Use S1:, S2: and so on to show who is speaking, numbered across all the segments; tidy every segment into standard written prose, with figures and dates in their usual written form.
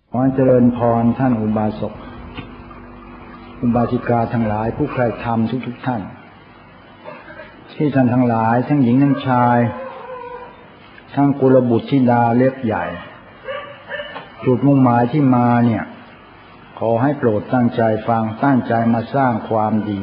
S1: ขอเจริญพรท่านอุบาสกอุบาสิกาทั้งหลายผู้ใคร่ธรรมทุกท่านที่ท่านทั้งหลายทั้งหญิงทั้งชายทั้งกุลบุตรธิดาเล็กใหญ่จุดมุ่งหมายที่มาเนี่ยขอให้โปรดตั้งใจฟังตั้งใจมาสร้างความดี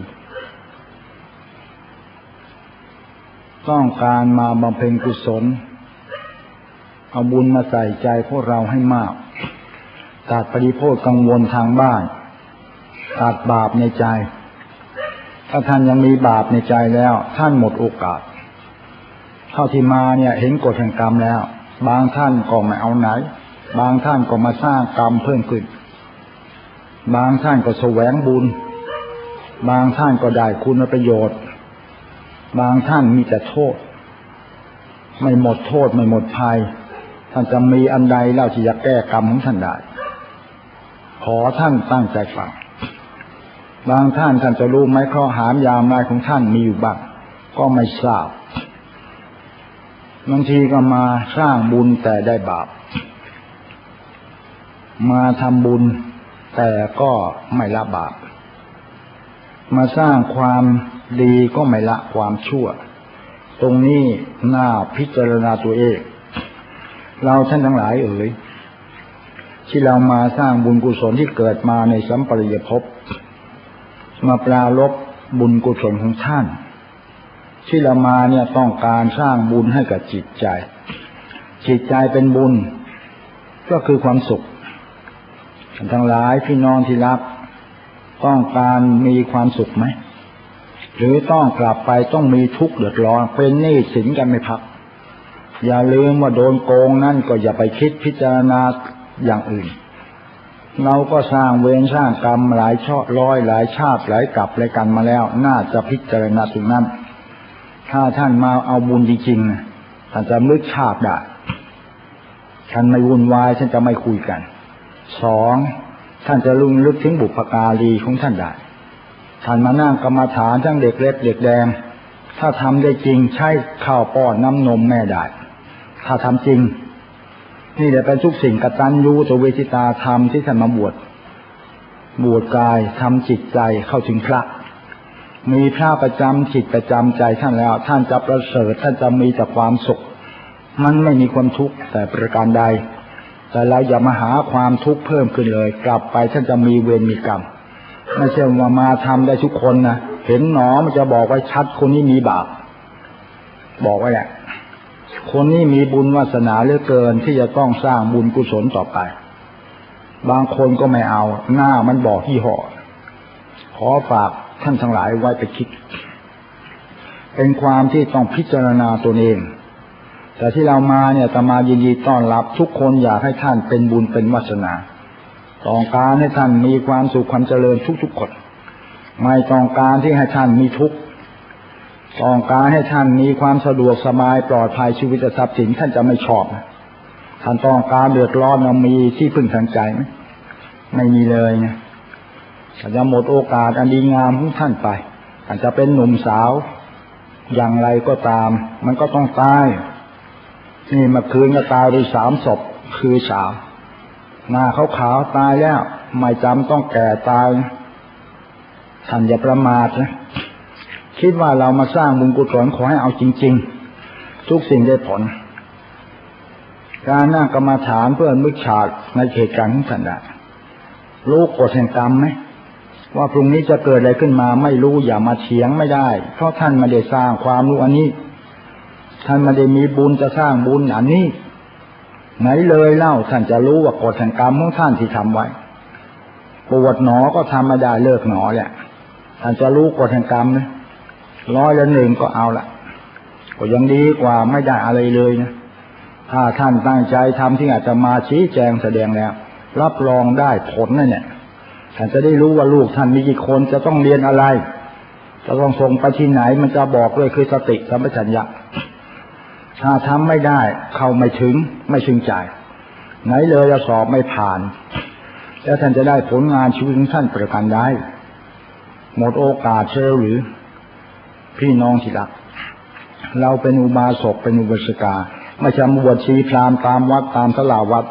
S1: ต้องการมาบำเพ็ญกุศลเอาบุญมาใส่ใจพวกเราให้มากตัดปริโภคกังวลทางบ้านตัดบาปในใจถ้าท่านยังมีบาปในใจแล้วท่านหมดโอกาสเท่าที่มาเนี่ยเห็นกฎแห่งกรรมแล้วบางท่านก็ไม่เอาไหนบางท่านก็มาสร้างกรรมเพิ่มขึ้นบางท่านก็แสวงบุญบางท่านก็ได้คุณประโยชน์บางท่านมีแต่โทษไม่หมดโทษไม่หมดภัยท่านจะมีอันใดเล่าที่จะแก้กรรมของท่านได้ขอท่านตั้งใจฟังบางท่านจะรู้ไหมข้อหามยามนายของท่านมีอยู่บ้างก็ไม่ทราบบางทีก็มาสร้างบุญแต่ได้บาปมาทำบุญแต่ก็ไม่ละบาปมาสร้างความดีก็ไม่ละความชั่วตรงนี้น่าพิจารณาตัวเองเราท่านทั้งหลายเอ๋ยที่เรามาสร้างบุญกุศลที่เกิดมาในสัมปรายภพมาปรารภบุญกุศลของท่านที่เรามาเนี่ยต้องการสร้างบุญให้กับจิตใจจิตใจเป็นบุญก็คือความสุขท่านทั้งหลายพี่น้องที่รักต้องการมีความสุขไหมหรือต้องกลับไปต้องมีทุกข์เดือดร้อนเป็นหนี้สินกันไม่พักอย่าลืมว่าโดนโกงนั่นก็อย่าไปคิดพิจารณาอย่างอื่นเราก็สร้างเวรสร้างกรรมหลายชาติหลายชาติหลายกลับหลายกันมาแล้วน่าจะพิจารณาถึงนั้นถ้าท่านมาเอาบุญจริงๆท่านจะลึกชาติได้ท่านไม่วุ่นวายท่านจะไม่คุยกันสองท่านจะลึกถึงบุพการีของท่านได้ท่านมานั่งกรรมฐานทั้งเด็กเล็กเด็กแดงถ้าทำได้จริงใช้ข้าวป้อนน้ำนมแม่ได้ถ้าทำจริงนี่แหละเป็นทุกสิ่งกตัญญูตุเวทิตาธรรมที่ท่านมาบวชกายทำจิตใจเข้าถึงพระมีพระประจำจิตประจำใจท่านแล้วท่านจะประเสริฐท่านจะมีแต่ความสุขมันไม่มีความทุกข์แต่ประการใดแต่เราอย่ามาหาความทุกข์เพิ่มขึ้นเลยกลับไปท่านจะมีเวรมีกรรมไม่ใช่ว่ามาทำได้ทุกคนนะเห็นหนอมันจะบอกไว้ชัดคนนี้มีบาปบอกไว้แหละคนนี้มีบุญวาสนาเหลือเกินที่จะต้องสร้างบุญกุศลต่อไปบางคนก็ไม่เอาหน้ามันบอกที่ห่อขอฝากท่านทั้งหลายไว้ไปคิดเป็นความที่ต้องพิจารณาตัวเองแต่ที่เรามาเนี่ยอาตมายินดีต้อนรับทุกคนอยากให้ท่านเป็นบุญเป็นวาสนาต้องการให้ท่านมีความสุขความเจริญทุกๆคนไม่ต้องการที่ให้ท่านมีทุกข์ต้องการให้ท่านมีความสะดวกสบายปลอดภัยชีวิตทรัพย์สินท่านจะไม่ชอบท่านต้องการเดือดร้อนมีที่พึ่งทางใจไหมไม่มีเลยนะท่านจะหมดโอกาสอันดีงามของท่านไปท่านจะเป็นหนุ่มสาวอย่างไรก็ตามมันก็ต้องตายนี่เมื่อคืนก็ตายไป3 ศพคือสาวหน้าขาวๆตายแล้วไม่จำต้องแก่ตายท่านอย่าประมาทนะคิดว่าเรามาสร้างบุญกุศลขอให้เอาจริงๆทุกสิ่งได้ผลการนั่งกรรมฐานเพื่อนึกฉากในเหตุการณ์ของท่านได้รู้กฎแห่งกรรมไหมว่าพรุ่งนี้จะเกิดอะไรขึ้นมาไม่รู้อย่ามาเถียงไม่ได้เพราะท่านไม่ได้สร้างความรู้อันนี้ท่านไม่ได้มีบุญจะสร้างบุญอันนี้ไหนเลยเล่าท่านจะรู้ว่ากฎแห่งกรรมของท่านที่ทำไว้ปวดหนอก็ทำไม่ได้เลิกหนอแหละท่านจะรู้กฎแห่งกรรมนะ100 ก็เอาละก็ยังดีกว่าไม่ได้อะไรเลยนะถ้าท่านตั้งใจทำที่อาจจะมาชี้แจงแสดงแล้วรับรองได้ผลนั่นเนี่ยท่านจะได้รู้ว่าลูกท่านมีกี่คนจะต้องเรียนอะไรจะต้องส่งไปที่ไหนมันจะบอกเลยคือสติสัมปชัญญะถ้าทำไม่ได้เข้าไม่ถึงไม่ถึงใจไหนเลยจะสอบไม่ผ่านแล้วท่านจะได้ผลงานชีวิตของท่านประการใดหมดโอกาสเชื่อหรือพี่น้องที่รักเราเป็นอุบาสกเป็นอุบาสิกาไม่ใช่บวชชีพราหมณ์ตามวัดตามศาลาวัด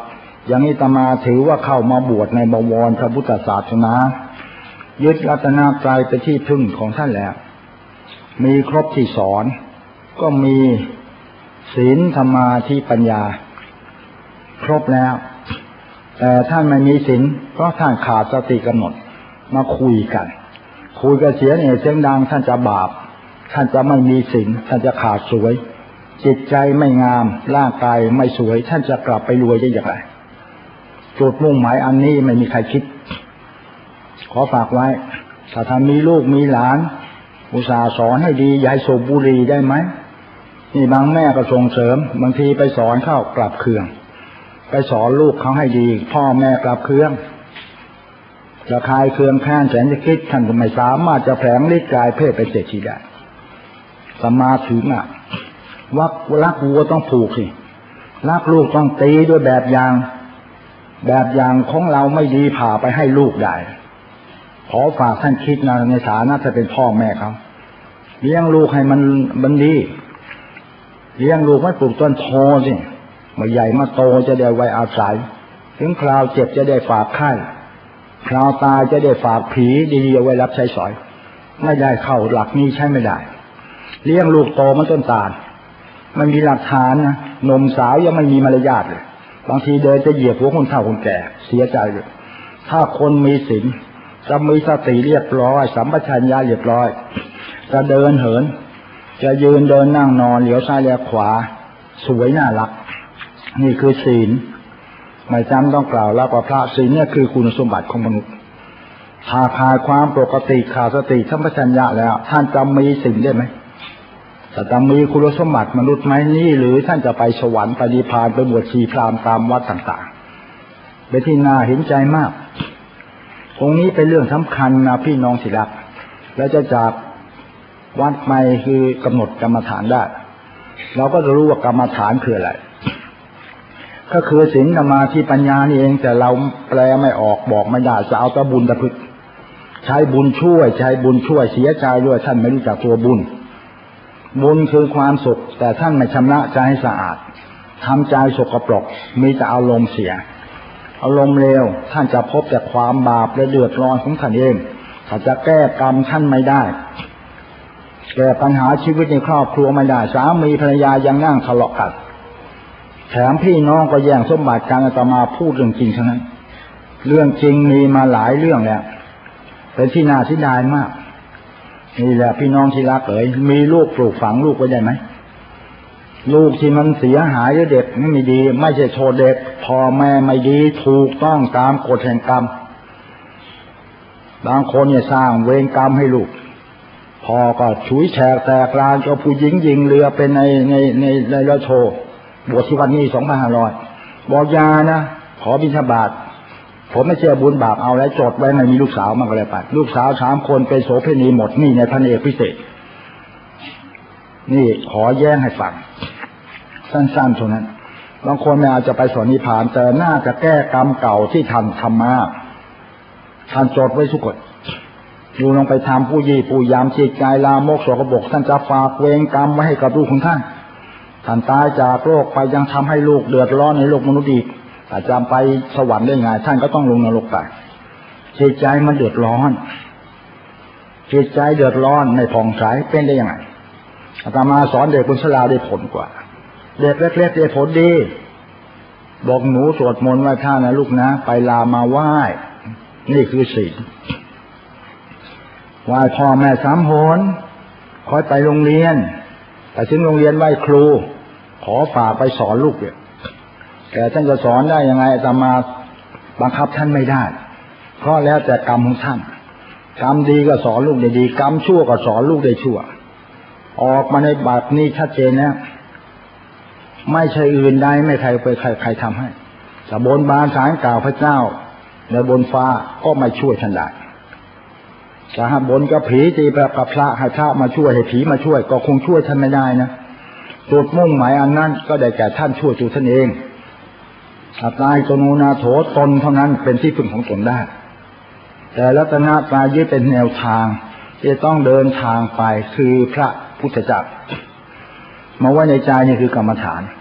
S1: อย่างนี้อาตมาถือว่าเข้ามาบวชในบวรพระพุทธศาสนายึดรัตนตรัยเป็นที่พึ่งของท่านแล้วมีครบที่สอนก็มีศีลสมาธิปัญญาครบแล้วแต่ท่านไม่มีศีลเพราะท่านขาดสติกำหนดมาคุยกันเสียงเสียงดังท่านจะบาปท่านจะไม่มีศีลท่านจะขาดสวยจิตใจไม่งามร่างกายไม่สวยท่านจะกลับไปรวยได้อย่างไรจุดมุ่งหมายอันนี้ไม่มีใครคิดขอฝากไว้ถ้าท่านมีลูกมีหลานอุตส่าห์สอนให้ดีอย่าให้สูบบุหรี่ได้ไหมนี่บางแม่ก็ส่งเสริมบางทีไปสอนเข้ากลับเคืองไปสอนลูกเขาให้ดีพ่อแม่กลับเคืองจะคลายเคืองแค้นแสนจะคิดท่านก็ไม่สามารถจะแผลงฤทธิ์กายเพศไปเศรษฐีได้สมาถึงว่ารักวัวต้องผูกสิรักลูกต้องตีด้วยแบบอย่างของเราไม่ดีผ่าไปให้ลูกได้ขอฝากท่านคิดนะในฐานะจะเป็นพ่อแม่เขาเลี้ยงลูกให้มันดีเลี้ยงลูกไม่ปลูกต้นโพสิมาใหญ่มาโตจะได้ไว้อาศัยถึงคราวเจ็บจะได้ฝากไข้คราวตายจะได้ฝากผีดีๆเอาไว้รับใช้สอยไม่ได้เข้าหลักนี้ใช้ไม่ได้เลี้ยงลูกโตมันต้นตาลมันมีหลักฐานนะหนุ่มสาวยังไม่มีมารยาทเลยบางทีเดินจะเหยียบหัวคนเฒ่าคนแก่เสียใจเลยถ้าคนมีศีลจะมีสติเรียบร้อยสัมปชัญญะเรียบร้อยจะเดินเหินจะยืนเดินนั่งนอนเหลียวซ้ายเหลียวขวาสวยน่ารักนี่คือศีลไม่จำต้องกล่าวแล้วว่าพระศีลเนี่ยคือคุณสมบัติของมนุษย์ถ้าขาดความปกติขาดสติสัมปชัญญะแล้วท่านจะมีศีลได้ไหมจะมีคุณสมบัติมนุษย์ไหมนี่หรือท่านจะไปสวรรค์ไปนิพพานไปบวชชีพราหมณ์ตามวัดต่างๆเป็นที่น่าเห็นใจมากตรงนี้เป็นเรื่องสำคัญนะพี่น้องที่รักแล้วจะจากวัดไปคือกำหนดกรรมฐานได้เราก็จะรู้ว่ากรรมฐานคืออะไรก็คือศีลสมาธิปัญญานี่เองแต่เราแปลไม่ออกบอกไม่ได้จะเอาแต่บุญแต่พึกใช้บุญช่วยเสียใจด้วยท่านไม่รู้จักตัวบุญคือความสุขแต่ท่านไม่ชำระใจให้สะอาดทำใจสกปรกมีแต่อารมณ์เสียอารมณ์เลวท่านจะพบแต่ความบาปและเดือดร้อนของท่านเองถ้าจะแก้กรรมท่านไม่ได้แก้ปัญหาชีวิตในครอบครัวไม่ได้สามีภรรยายังนั่งทะเลาะกันแถมพี่น้องก็แย่งสมบัติกันอาตมาพูดเรื่องจริงทั้งนั้นเรื่องจริงมีมาหลายเรื่องแล้วเป็นที่น่าเสียดายมากนี่แหละพี่น้องที่รักมีลูกปลูกฝังลูกไว้ได้ไหมลูกที่มันเสียหายหรือเด็กไม่ดีไม่ใช่โทษเด็กพ่อแม่ไม่ดีถูกต้องตามกฎแห่งกรรมบางคนเนี่ยสร้างเวรกรรมให้ลูกพ่อก็ฉุยแฉกแตกลานก็ผู้หญิงยิงเรือเป็นในเรือโชบวชที่วันนี้2,500บอกยานะขอบิณฑบาตผมไม่เชื่อบุญบาปเอาแล้วจดไว้ไม่มีลูกสาวมันก็เลยไปลูกสาว3 คนเป็นโสเภณีหมดนี่ในพันเอกพิเศษนี่ขอแย้งให้ฟังสั้นๆเท่านั้นบางคนไม่อาจจะไปสวรรค์นิพพานแต่น่าจะแก้กรรมเก่าที่ท่านทำมาท่านจดไว้ทุกคนดูลงไปทำผู้ยี่ผู้ยามจิตใจลามกสกปรกท่านจะฝากเวรกรรมไว้ให้กับลูกของท่านตายจากโลกไปยังทำให้ลูกเดือดร้อนในโลกมนุษย์อีกอาจจะไปสวรรค์ได้ไงท่านก็ต้องลงนรกไปจิตใจมันเดือดร้อนจิตใจเดือดร้อนไม่ผ่องใสเป็นได้ยังไงอาตมาสอนเด็กคนชราได้ผลกว่าเด็กเล็กๆได้ผลดีบอกหนูสวดมนต์ไหว้พระนะลูกนะไปลามาไหว้นี่คือศีลไหว้พ่อแม่3 หนคอยไปโรงเรียนไปถึงโรงเรียนไหว้ครูขอฝากไปสอนลูกเนี่ยแต่ท่านจะสอนได้ยังไงอาตมาบังคับท่านไม่ได้เพราะแล้วแต่กรรมของท่านกรรมดีก็สอนลูกได้ดีกรรมชั่วก็สอนลูกได้ชั่วออกมาในแบบนี้ชัดเจนนะไม่ใช่อื่นใดไม่ใครทำให้แต่บนบานศาลกล่าวพระเจ้าในบนฟ้าก็ไม่ช่วยท่านได้จะหาบนกับผีตีแบบกับพระให้พระมาช่วยให้ผีมาช่วยก็คงช่วยท่านไม่ได้นะจุดมุ่งหมายอันนั้นก็ได้แก่ท่านช่วยตัวท่านเองอัตตาโตโนนาโถตนเท่านั้นเป็นที่พึ่งของตนได้แต่รัตนตรัยเป็นแนวทางที่ต้องเดินทางไปคือพระพุทธเจ้ามาไว้ในใจนี่คือกรรมฐาน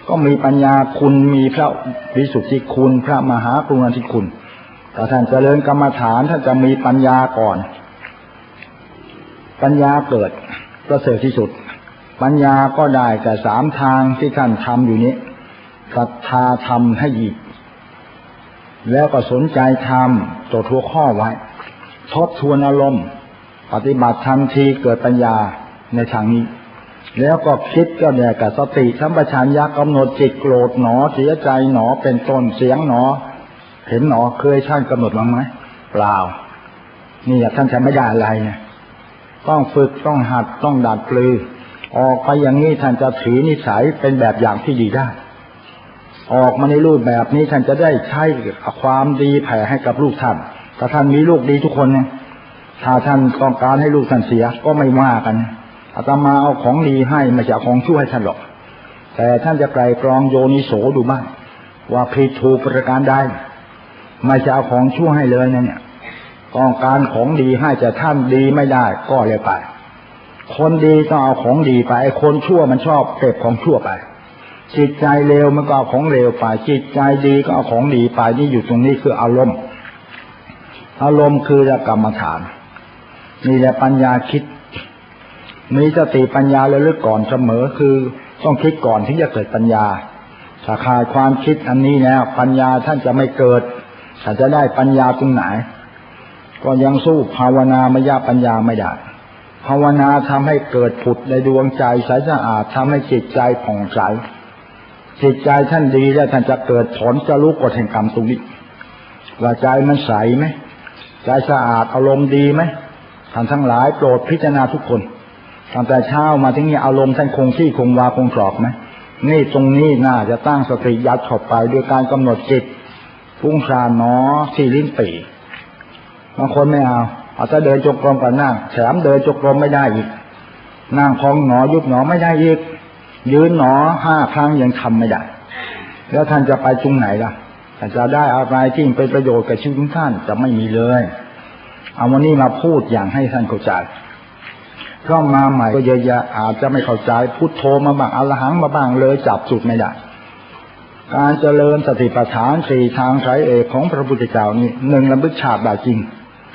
S1: ก็มีปัญญาคุณมีพระวิสุทธิคุณพระมหากรุณาธิคุณถ้าท่านเจริญกรรมฐานท่านจะมีปัญญาก่อนปัญญาเกิดประเสริฐที่สุดปัญญาก็ได้แต่3ทางที่ท่านทำอยู่นี้ศรัทธาทำให้หยิบแล้วก็สนใจทำจดหัวข้อไว้ทบทวนอารมณ์ปฏิบัติทันทีเกิดปัญญาในทางนี้แล้วก็คิดก็เนี่ยกับสติสัมปชัญญะกำหนดจิตโกรธหนอเสียใจหนอเป็นต้นเสียงหนอเห็นหนอเคยท่านกำหนดบ้างไหมเปล่านี่ท่านจะไม่ได้อะไรเนี่ยต้องฝึกต้องหัดต้องดัดปลือออกไปอย่างนี้ท่านจะถือนิสัยเป็นแบบอย่างที่ดีได้ออกมาในรูปแบบนี้ท่านจะได้ใช้ความดีแผ่ให้กับลูกท่านถ้าท่านมีลูกดีทุกคนเนี่ยถ้าท่านต้องการให้ลูกท่านเสียก็ไม่ว่ากันอาตมาเอาของดีให้ไม่ใช่ของชั่วให้ท่านหรอกแต่ท่านจะไกลกรองโยนิโสดูบ้างว่าผิดถูกประการใดไม่ใช่เอาของชั่วให้เลยนะเนี่ยต้องการของดีให้แต่ท่านดีไม่ได้ก็เลยไปคนดีต้องเอาของดีไปไอ้คนชั่วมันชอบเก็บของชั่วไปจิตใจเลวมันก็เอาของเลวไปจิตใจดีก็เอาของดีไปนี่อยู่ตรงนี้คืออารมณ์คือกรรมฐานนี่แหละปัญญาคิดมีสติปัญญาระลึกก่อนเสมอคือต้องคิดก่อนถึงจะเกิดปัญญาถ้าขาดความคิดอันนี้แล้วปัญญาท่านจะไม่เกิดถ้าจะได้ปัญญาตรงไหนก็ยังสู้ภาวนามยปัญญาไม่ได้ภาวนาทำให้เกิดผุดในดวงใจใสสะอาดทำให้จิตใจผ่องใสจิตใจท่านดีแล้วท่านจะเกิดผลจะรู้กฎแห่งกรรมตรงนี้ว่าใจมันใสไหมใจสะอาดอารมณ์ดีไหมท่านทั้งหลายโปรดพิจารณาทุกคนตั้งแต่เช้ามาถึงนี้อารมณ์ท่านคงที่คงวาคงกรอบไหมนี่ตรงนี้น่าจะตั้งสติยัดเข้าไปด้วยการกำหนดจิตฟุ้งซ่านหนอที่ลิ้นปี่บางคนไม่เอาแต่เดินจงกรมกับนั่งแถมเดินจงกรมไม่ได้อีกนั่งพองหนอยุบหนอไม่ได้อีกยืนหนอ5 ครั้งยังทำไม่ได้แล้วท่านจะไปตรงไหนล่ะท่านจะได้อะไรที่เป็นประโยชน์กับชีวิตของท่านจะไม่มีเลยเอาวันนี้มาพูดอย่างให้ท่านเข้าใจเพราะมาใหม่ก็เยอะแยะอาจจะไม่เข้าใจพุทโธมาบ้างอรหังมาบ้างเลยจับจุดไม่ได้การเจริญสติปัฏฐาน4ทางสายเอกของพระพุทธเจ้านี่1ระลึกชาติได้จริง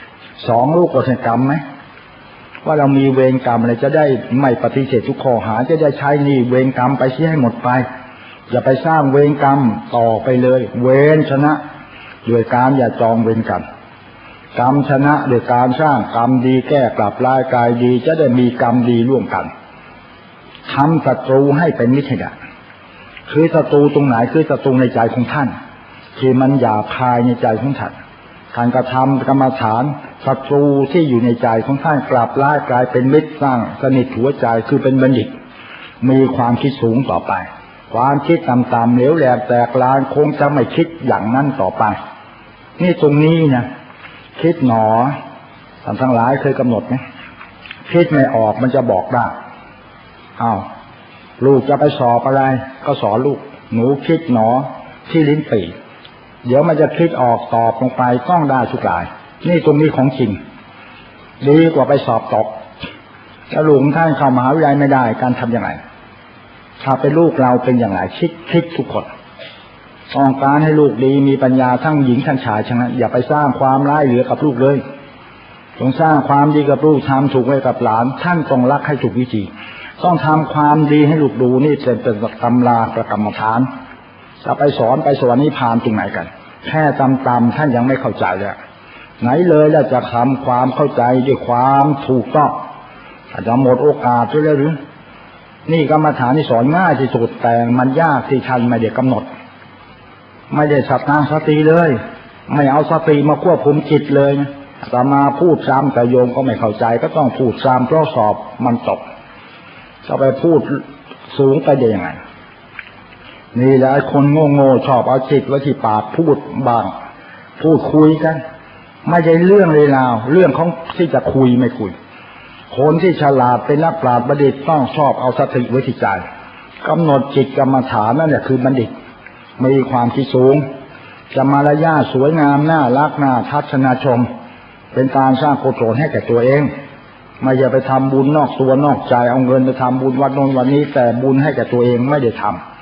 S1: 2รู้กฎแห่งกรรมไหมว่าเรามีเวรกรรมอะไรจะได้ไม่ปฏิเสธทุกข้อหาจะได้ใช้นี่เวรกรรมไปเสียให้หมดไปอย่าไปสร้างเวรกรรมต่อไปเลยเวรชนะด้วยการอย่าจองเวรกรรมกรรมชนะด้วยการสร้างกรรมดีแก้กลับลายกายดีจะได้มีกรรมดีร่วมกันทำศัตรูให้เป็นมิตรให้ได้คือศัตรูตรงไหนคือศัตรูในใจของท่านที่มันหยาบคายในใจของท่านการกระทำกรรมฐานศัตรูที่อยู่ในใจของท่านกลับลายกลายเป็นมิตรสร้างสนิทหัวใจคือเป็นบัณฑิตมีความคิดสูงต่อไปความคิดต่ำๆเหลวแหลกแตกลานคงจะไม่คิดอย่างนั้นต่อไปนี่ตรงนี้นะคิดหนอท่านทั้งหลายเคยกำหนดไหมคิดไม่ออกมันจะบอกได้ลูกจะไปสอบอะไรก็สอนลูกหนูคิดหนอที่ลิ้นปี่เดี๋ยวมันจะคิดออกตอบลงไปต้องได้ทุกรายนี่ตรงนี้ของจริงดีกว่าไปสอบตกถ้าลูกท่านเข้ามหาวิทยาลัยไม่ได้การทำยังไงถ้าเป็นลูกเราเป็นอย่างไรคิดทุกคนต้องการให้ลูกดีมีปัญญาทั้งหญิงทั้งชายฉะนั้นอย่าไปสร้างความร้ายเหลือกับลูกเลยต้องสร้างความดีกับลูกทำถูกไว้กับหลานท่านต้องรักให้ถูกวิธีต้องทำความดีให้ลูกดูนี่เป็นตำราประกรรมฐานจะไปสอนไปสวรรค์นิพพานตรงไหนกันแค่ตำท่านยังไม่เข้าใจเลยไหนเลยแล้วจะทำความเข้าใจด้วยความถูกต้องอาจจะหมดโอกาสใช่หรือนี่กรรมฐานที่สอนง่ายที่สุดแต่มันยากที่ท่านไม่ได้กำหนดไม่ได้สัตตาสติเลยไม่เอาสติมาควบคุมจิตเลยแต่มาพูดซ้ำแต่โยมก็ไม่เข้าใจก็ต้องพูดซ้ำเพราะสอบมันตกจะไปพูดสูงไปได้ยังไงนี่แหละคนโง่ชอบเอาจิตไว้ที่ปากพูดบ้างพูดคุยกันไม่ใช่เรื่องเลยราวเรื่องของที่จะคุยไม่คุยคนที่ฉลาดเป็นนักปราชญ์บัณฑิตต้องชอบเอาสติไว้ที่ใจกำหนดจิตกรรมฐานนั่นแหละคือบัณฑิตมีความคิดสูงจะมารยาทสวยงามน่ารักน่าทัศนชมเป็นการสร้างกุศลให้แก่ตัวเองไม่อย่าไปทำบุญนอกตัวนอกใจเอาเงินไปทำบุญวัดโน้นวันนี้แต่บุญให้แก่ตัวเองไม่ได้ท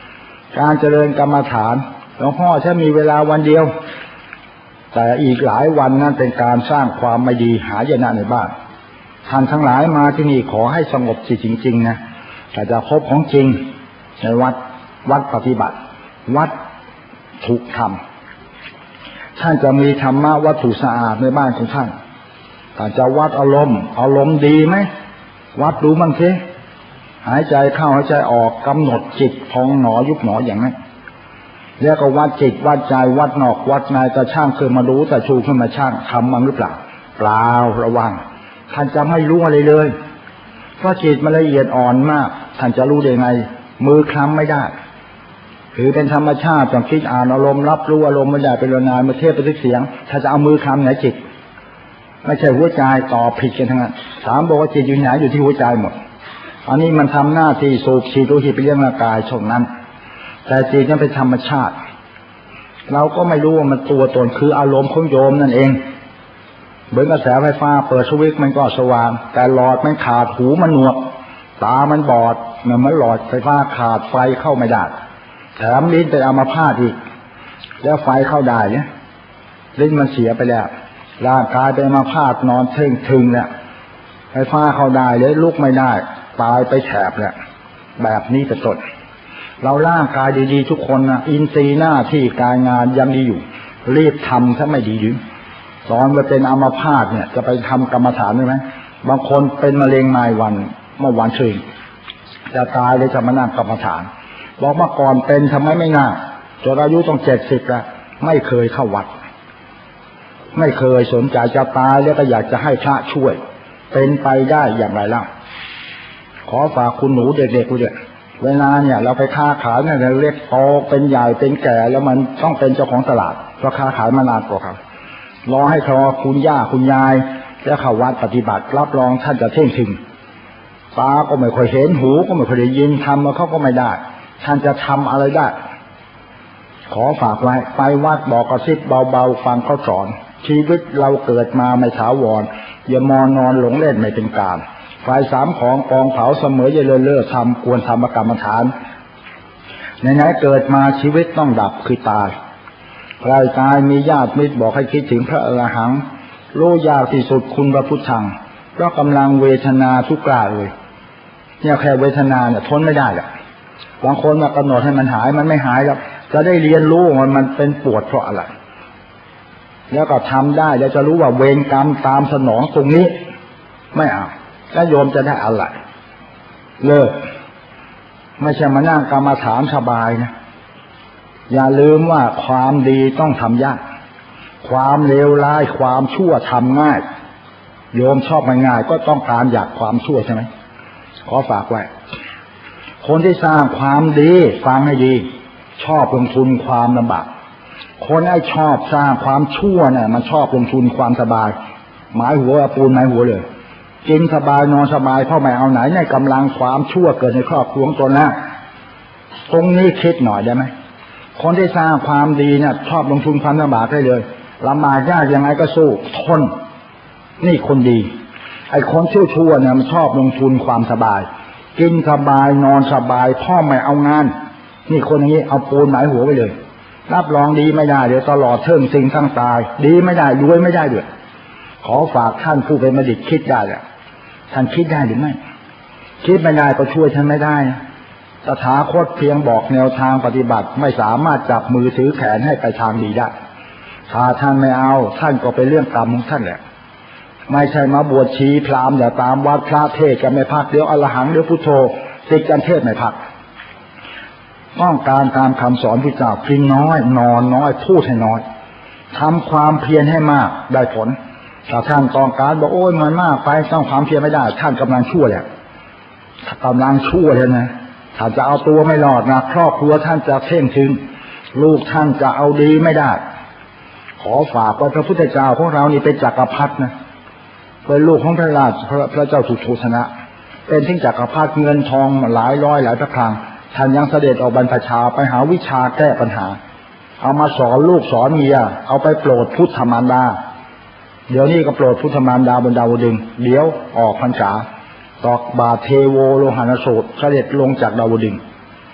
S1: การเจริญกรรมฐานหลวงพ่อถ้ามีเวลาวันเดียวแต่อีกหลายวันนั้นเป็นการสร้างความไม่ดีหายนะในบ้านท่านทั้งหลายมาที่นี่ขอให้สงบจิตจริงๆนะแต่จะพบของจริงในวัดปฏิบัติวัดถูกทำท่านจะมีธรรมะวัตถุสะอาดในบ้านของท่านแต่จะวัดอารมณ์ดีไหมวัดดูบ้างสิหายใจเข้าหายใจออกกำหนดจิตพองหนอยุบหนออย่างนั้นแล้วก็วัดจิตวัดใจวัดนอกวัดในแต่ช่างคือมารู้แต่ชูขึ้นมาช่างทำมั้งหรือเปล่าเปล่าระวังท่านจะไม่รู้อะไรเลยเพราะจิตมันละเอียดอ่อนมากท่านจะรู้ได้ไงมือคลำไม่ได้ถือเป็นธรรมชาติต้องคิดอ่านอารมณ์รับรู้อารมณ์ไม่ได้เป็นนานมาเทพไปทึกเสียงถ้าจะเอามือคลำไหนจิตไม่ใช่หัวใจต่อผิดกันทั้งนั้นถามบอกว่าจิตอยู่ไหนอยู่ที่หัวใจหมดอันนี้มันทำหน้าที่สูบฉีดโลหิตไปเลี้ยงร่างกายช่วงนั้นแต่จิตนั้นเป็นธรรมชาติเราก็ไม่รู้ว่ามันตัวตนคืออารมณ์ของโยมนั่นเองเหมือนกระแสไฟฟ้าเปิดสวิตช์มันก็สว่างแต่หลอดมันขาดหูมันหนวกตามันบอดเหมือนหลอดไฟฟ้าขาดไฟเข้าไม่ได้แถมลิ้นเป็นอัมพาตอีกแล้วไฟเข้าได้เนี่ยลิ้นมันเสียไปแล้วร่างกายเป็นอัมพาตนอนเท่งทึงเนี่ยไฟฟ้าเข้าได้เลยลุกไม่ได้ตายไปแถบเนี่ยแบบนี้เป็นต้นเราร่างกายดีๆทุกคนนะอินทรีย์หน้าที่การงานยังดีอยู่รีบทำถ้าไม่ดีอยู่ตอนมาเป็นอัมพาตเนี่ยจะไปทำกรรมฐานได้ไหมบางคนเป็นมะเร็งรายวันเมื่อวันชื่นจะตายเลยจะมานั่งกรรมฐานบอกมาก่อนเป็นทำไมไม่น่าจนอายุต้อง70แล้วไม่เคยเข้าวัดไม่เคยสนใจจะตายแล้วก็อยากจะให้พระช่วยเป็นไปได้อย่างไรล่ะขอฝากคุณหนูเด็กๆด้วยเวลาเนี่ยเราไปค้าขายเนี่ยเราเรียกโตเป็นใหญ่เป็นแก่แล้วมันต้องเป็นเจ้าของตลาดเพราะค้าขายมานานกว่าครับรอให้เขาคุณย่าคุณยายแล้วเข้าวัดปฏิบัติรับรองท่านจะเท่งถึงตาก็ไม่ค่อยเห็นหูก็ไม่ค่อยได้ยินทำมาเขาก็ไม่ได้ท่านจะทำอะไรได้ขอฝากไว้ไปวัดบอกกระซิบเบาๆฟังเขาสอนชีวิตเราเกิดมาไม่ถาวรอย่ามอนอนหลงเล่นไม่เป็นการฝ่าย3ของกองเผาเสมออย่าเลิกทำควรทำกรรมฐานไหนๆเกิดมาชีวิตต้องดับคือตายใครตายมีญาติมิตรบอกให้คิดถึงพระอรหันต์รู้ยากที่สุดคุณพระพุทธังเพราะกำลังเวทนาทุกข์กล้าเลยเนี่ยแค่เวทนาเนี่ยทนไม่ได้หรอกบางคนมากำหนดให้มันหายมันไม่หายหรอกจะได้เรียนรู้มันเป็นปวดเพราะอะไรแล้วก็ทำได้แล้วจะรู้ว่าเวรกรรมตามสนองตรงนี้ไม่เอาแล้วโยมจะได้อะไรเลิกไม่ใช่มานั่งกรรมฐานสบายนะอย่าลืมว่าความดีต้องทำยากความเลวร้ายความชั่วทำง่ายโยมชอบง่ายก็ต้องการอยากความชั่วใช่ไหมขอฝากไว้คนที่สร้างความดีฟังให้ดีชอบลงทุนความลำบากคนไอ้ชอบสร้างความชั่วเนี่ยมันชอบลงทุนความสบายหมายหัวปูนหมายหัวเลยกินสบายนอนสบายเพราะไม่เอาไหนในกำลังความชั่วเกิดในครอบครัวตนแล้วตรงนี้คิดหน่อยได้ไหมคนที่สร้างความดีเนี่ยชอบลงทุนความลำบากได้เลยลำบากยากยังไงก็สู้ทนนี่คนดีไอ้คนชั่วเนี่ยมันชอบลงทุนความสบายกินสบายนอนสบายพ่อไม่เอางานนี่คนอย่างนี้เอาปูนหมายหัวไปเลยรับรองดีไม่ได้เดี๋ยวตลอดเทิงสิ่งทั้งตายดีไม่ได้รวยไม่ได้ด้วยขอฝากท่านผู้เป็นบัณฑิตคิดได้แหละท่านคิดได้หรือไม่คิดไม่ได้ก็ช่วยท่านไม่ได้ตถาคตเพียงบอกแนวทางปฏิบัติไม่สามารถจับมือถือแขนให้ไปทางดีได้ถ้าท่านไม่เอาท่านก็เป็นเรื่องกรรมของท่านแหละไม่ใช่มาบวชชีพราหมณ์อย่าตามวัดพระเทศกันไม่พักเดี๋ยวอรหังเดี๋ยวพุทโธติดกันเทศไม่พักต้องการตามคำสอนพระเจ้ากินน้อยนอนน้อยพูดให้น้อยทำความเพียรให้มากได้ผลถ้าท่านต้องการบอกโอ้ยมันมากไปต้องความเพียรไม่ได้ท่านกำลังชั่วแหละกำลังชั่วเลยนะถ้าจะเอาตัวไม่รอดนะครอบครัวท่านจะเท่งถึงลูกท่านจะเอาดีไม่ได้ขอฝากว่าพระพุทธเจ้าของเรานี่เป็นจักรพรรดินะเป็นลูกของพระราชพระเจ้าสุโธทนะเป็นทิ้งจักรพรรดิเงินทองหลายร้อยหลายพระครั้งท่านยังเสด็จออกบรรพชาไปหาวิชาแก้ปัญหาเอามาสอนลูกสอนเมียเอาไปโปรดพุทธมารดาเดี๋ยวนี้ก็โปรดพุทธมารดาบนดาวดึงส์เดี๋ยวออกพรรษาตอกบาทเทโวโลหณสูตรเสด็จลงจากดาวดึงส์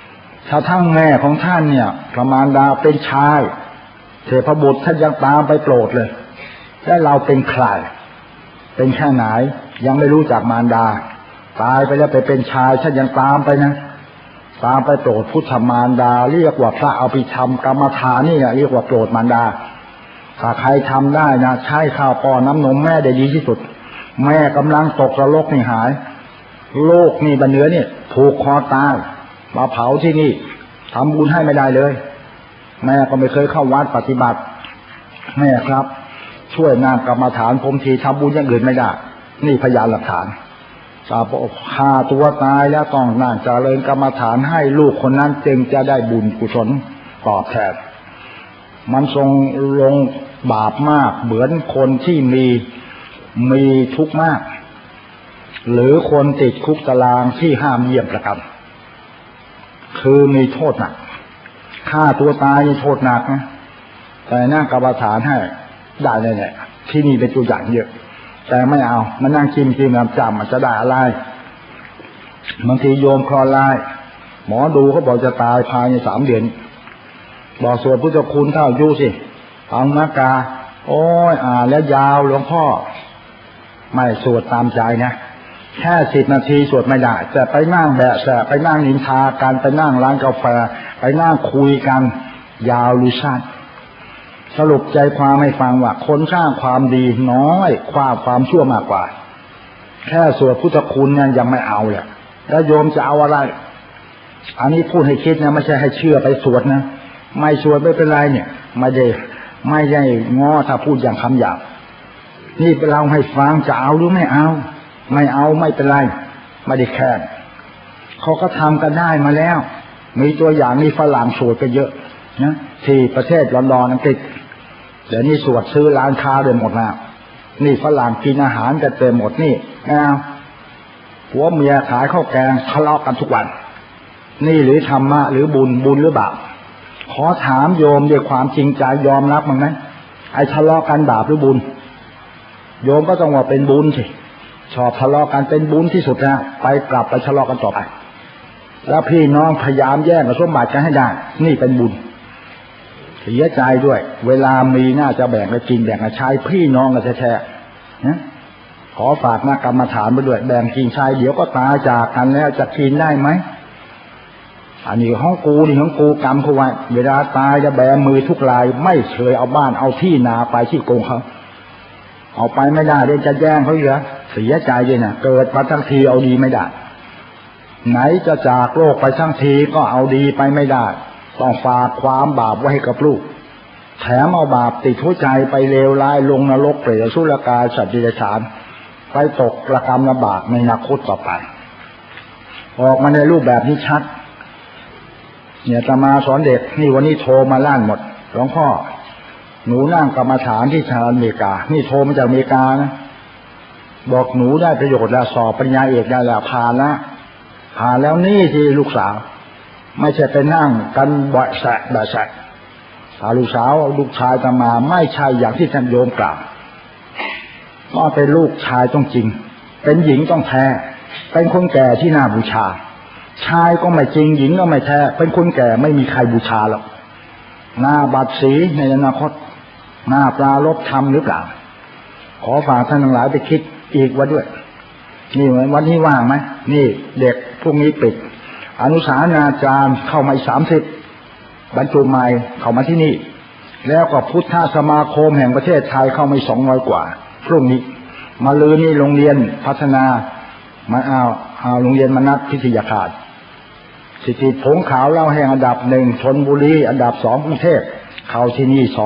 S1: ถ้าทั้งแม่ของท่านเนี่ยพระมารดาเป็นชายเทพบุตรท่านยังตามไปโปรดเลยและเราเป็นใครเป็นแค่ไหนยังไม่รู้จักมารดาตายไปแล้วไปเป็นชายท่านยังตามไปนะตามไปโปรดพุทธมารดาเรียกว่าพระอภิธรรมกรรมฐานนี่เรียกว่าโปรดมารดาถ้าใครทำได้นะใช้ข้าวป้อนน้ำนมแม่ได้ดีที่สุดแม่กำลังตกนรกนี่หายโลกนี่บันเนื้อเนี่ยผูกคอตายมาเผาที่นี่ทำบุญให้ไม่ได้เลยแม่ก็ไม่เคยเข้าวัดปฏิบัติแม่ครับช่วยนางกรรมฐานผมทีทำบุญอย่างอื่นไม่ได้นี่พยานหลักฐานฆ่าตัวตายแล้วต้องนั่งเจริญกรรมฐานให้ลูกคนนั้นจึงจะได้บุญกุศลตอบแทนมันทรงลงบาปมากเหมือนคนที่มีทุกข์มากหรือคนติดคุกตารางที่ห้ามเยี่ยมประกันคือมีโทษหนักฆ่าตัวตายมีโทษหนักนะแต่นั่งกรรมฐานให้ได้เลยเนี่ยที่นี่เป็นตัวอย่างเยอะแต่ไม่เอามานั่งกินน้ำจำมันจะได้อะไรบางทีโยมคลอไลหมอดูเขาบอกจะตายภายใน3 เดือนบอกสวดพุทธคุณเท่ายุสิฟังนักกาโอ้ยแล้วยาวหลวงพ่อไม่สวดตามใจนะแค่10 นาทีสวดไม่ได้แต่ไปนั่งแบะแสะไปนั่งนินทากันไปนั่งร้านกาแฟไปนั่งคุยกันยาวหรือสั้นสรุปใจความให้ฟังว่าคนสร้างความดีน้อยความชั่วมากกว่าแค่สวดพุทธคุณเนี่ยยังไม่เอาเลยแล้วโยมจะเอาอะไรอันนี้พูดให้คิดนะไม่ใช่ให้เชื่อไปสวดนะไม่สวดไม่เป็นไรเนี่ยไม่ได้ง้อถ้าพูดอย่างคำหยาบนี่เราให้ฟังจะเอาหรือไม่เอาไม่เอาไม่เป็นไรไม่ได้แค่เขาก็ทำกันได้มาแล้วมีตัวอย่างนี่ฝรั่งสวดกันเยอะนะที่ประเทศลอนดอนอังกฤษเดี๋ยวนี้สวดซื้อร้านค้าเลยหมดแล้วนี่ฝรั่งกินอาหารกันเต็มหมดนี่ผัวเมียขายข้าวแกงทะเลาะกันทุกวันนี่หรือธรรมะหรือบุญหรือบาปขอถามโยมด้วยความจริงใจยอมรับมั้งไหมไอ้ทะเลาะกันบาปหรือบุญโยมก็ต้องว่าเป็นบุญสิชอบทะเลาะกันเป็นบุญที่สุดนะไปกลับไปทะเลาะกันต่อไปแล้วพี่น้องพยายามแย่งสมบัติกันให้ได้นี่เป็นบุญเสียใจด้วยเวลามีน่าจะแบ่งกันกินแบ่งกันใช้พี่น้องกันแท้ๆนะขอฝากนักกรรมฐานไปด้วยแบ่งกินใช้เดี๋ยวก็ตายจากกันแล้วจะกินได้ไหมอันนี้ของกูนี่ของกูกรรมเขาไว้เวลาตายจะแบมือทุกรายไม่เคยเอาบ้านเอาที่นาไปที่โกงเขาเอาไปไม่ได้เดี๋ยวจะแย่งเขาเหรอเสียใจเลยนะเกิดมาทั้งทีเอาดีไม่ได้ไหนจะจากโลกไปทั้งทีก็เอาดีไปไม่ได้ต้องฝากความบาปไว้ให้กับลูกแถมเอาบาปติดหัวใจไปเลวร้ายลงนรกเปรตอสุรกายสัตว์เดรัจฉานไปตกระกรรมลำบากในอนาคตต่อไปออกมาในรูปแบบนี้ชัดเนี่ยอาตมาสอนเด็กนี่วันนี้โทรมาลั่นหมดหลวงพ่อหนูนั่งกรรมฐานที่สหรัฐอเมริกานี่โทรมาจากอเมริกานะบอกหนูได้ประโยชน์แล้วสอบปริญญาเอกได้แล้วผ่านแล้วนี่ที่ลูกสาวไม่ใช่ไปนั่งกันบ่อยแสะลูกสาวลูกชายอาตมาไม่ใช่อย่างที่ท่านโยมกล่าวก็เป็นลูกชายต้องจริงเป็นหญิงต้องแท้เป็นคนแก่ที่น่าบูชาชายก็ไม่จริงหญิงก็ไม่แท้เป็นคนแก่ไม่มีใครบูชาหรอกหน้าบัดสีในอนาคตหน้าปลารบธรรมหรือเปล่าขอฝากท่านทั้งหลายไปคิดอีกว่าด้วยนี่วันนี้ว่างไหมนี่เด็กพวกนี้ปิดอนุสาสนาจารย์เข้ามา30บรรจุใหม่เข้ามาที่นี่แล้วก็พุทธสมาคมแห่งประเทศไทยเข้ามา200 กว่าพรุ่งนี้มาลือนี่โรงเรียนพัฒนามาเอาโรงเรียนมนัสพิทยาคารสิทธิผงขาวเล่าแห่งอันดับ1ชลบุรีอันดับ2กรุงเทพเข้าที่นี่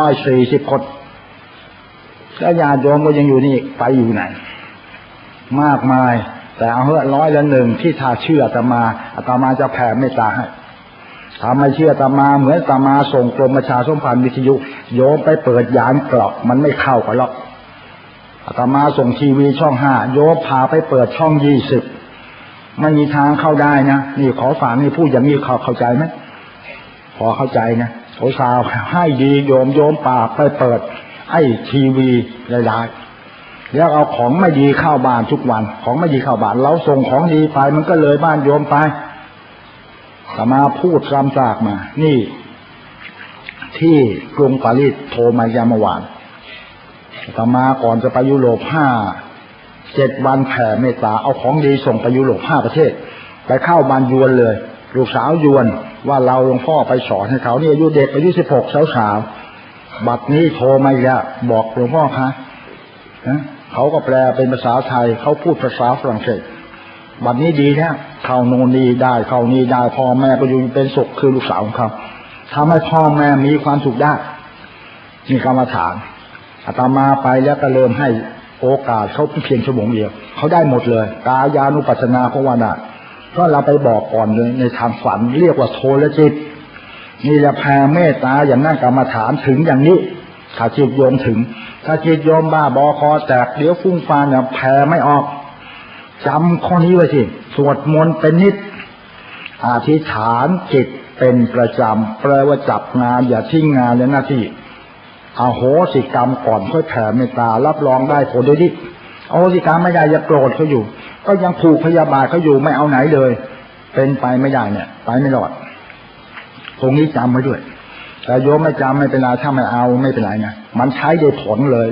S1: 240 คนแล้วญาติโยมก็ยังอยู่นี่ไปอยู่ไหนมากมายแต่เอา100 ที่ถ้าเชื่ออาตมาจะแผ่เมตตาให้ถ้าไม่เชื่ออาตมาเหมือนอาตมาส่งกรมประชาสัมพันธ์วิทยุโยมไปเปิดยานเกราะมันไม่เข้ากันหรอกอาตมาส่งทีวีช่อง5โยมพาไปเปิดช่อง20ไม่มีทางเข้าได้นะนี่ขอฝากนี่พูดอย่างนี้เข้าใจไหมพอเข้าใจนะโอ้สาวให้ดีโยมป่าไปเปิดไอ้ทีวีหลายๆแล้วเอาของไม่ดีเข้าบ้านทุกวันของไม่ดีเข้าบ้านเราส่งของดีไปมันก็เลยบ้านโยมไปอาตแต่มาพูดซ้ำซากมานี่ที่กรุงปารีสโทรมายามวานแต่มาก่อนจะไปยุโรป7 วันแผ่เมตตาเอาของดีส่งไปยุโรป5 ประเทศไปเข้าบ้านยวนเลยลูกสาวยวนว่าเราหลวงพ่อไปสอนให้เขาเนี่ยอายุเด็กอายุ16สาวบัดนี้โทรมาอีกแล้วบอกหลวงพ่อคะเขาก็แปลเป็นภาษาไทยเขาพูดภาษาฝรั่งเศสบัดนี้ดีแล้วเข้าโน่นนี่ได้เข้านี่ได้พ่อแม่ก็อยู่เป็นสุขคือลูกสาวของเขาทำให้พ่อแม่มีความสุขได้นี่กรรมฐานอาตมาไปแล้วก็เริ่มให้โอกาสเขาเพียงชั่วโมงเดียวเขาได้หมดเลยกายานุปัสสนาภาวนาก็เราไปบอกก่อนเลยในทางฝันเรียกว่าโทรจิตนี่แหละแผ่เมตตาอย่างนั้นกรรมฐานถึงอย่างนี้ถ้าจิตโยมถึงถ้าจิตโยมบ้าบอคอแตกเดี๋ยวฟุ้งฟ้าเนี่ยแผ่ไม่ออกจำข้อนี้ไว้สิสวดมนต์เป็นนิดอธิษฐานจิตเป็นประจำแปลว่าจับงานอย่าทิ้งงานและหน้าที่อโหสิกรรมก่อนค่อยแผ่เมตตารับรองได้ผลด้วยดิอโหสิกรรมไม่ได้อย่าโกรธเขาอยู่ก็ยังผูกพยาบาทเขาอยู่ไม่เอาไหนเลยเป็นไปไม่ได้เนี่ยไปไม่รอดตรงนี้จำไว้ด้วยแต่โยมไม่จำไม่เป็นไรถ้าไม่เอาไม่เป็นไรนะมันใช้ได้ผลเลย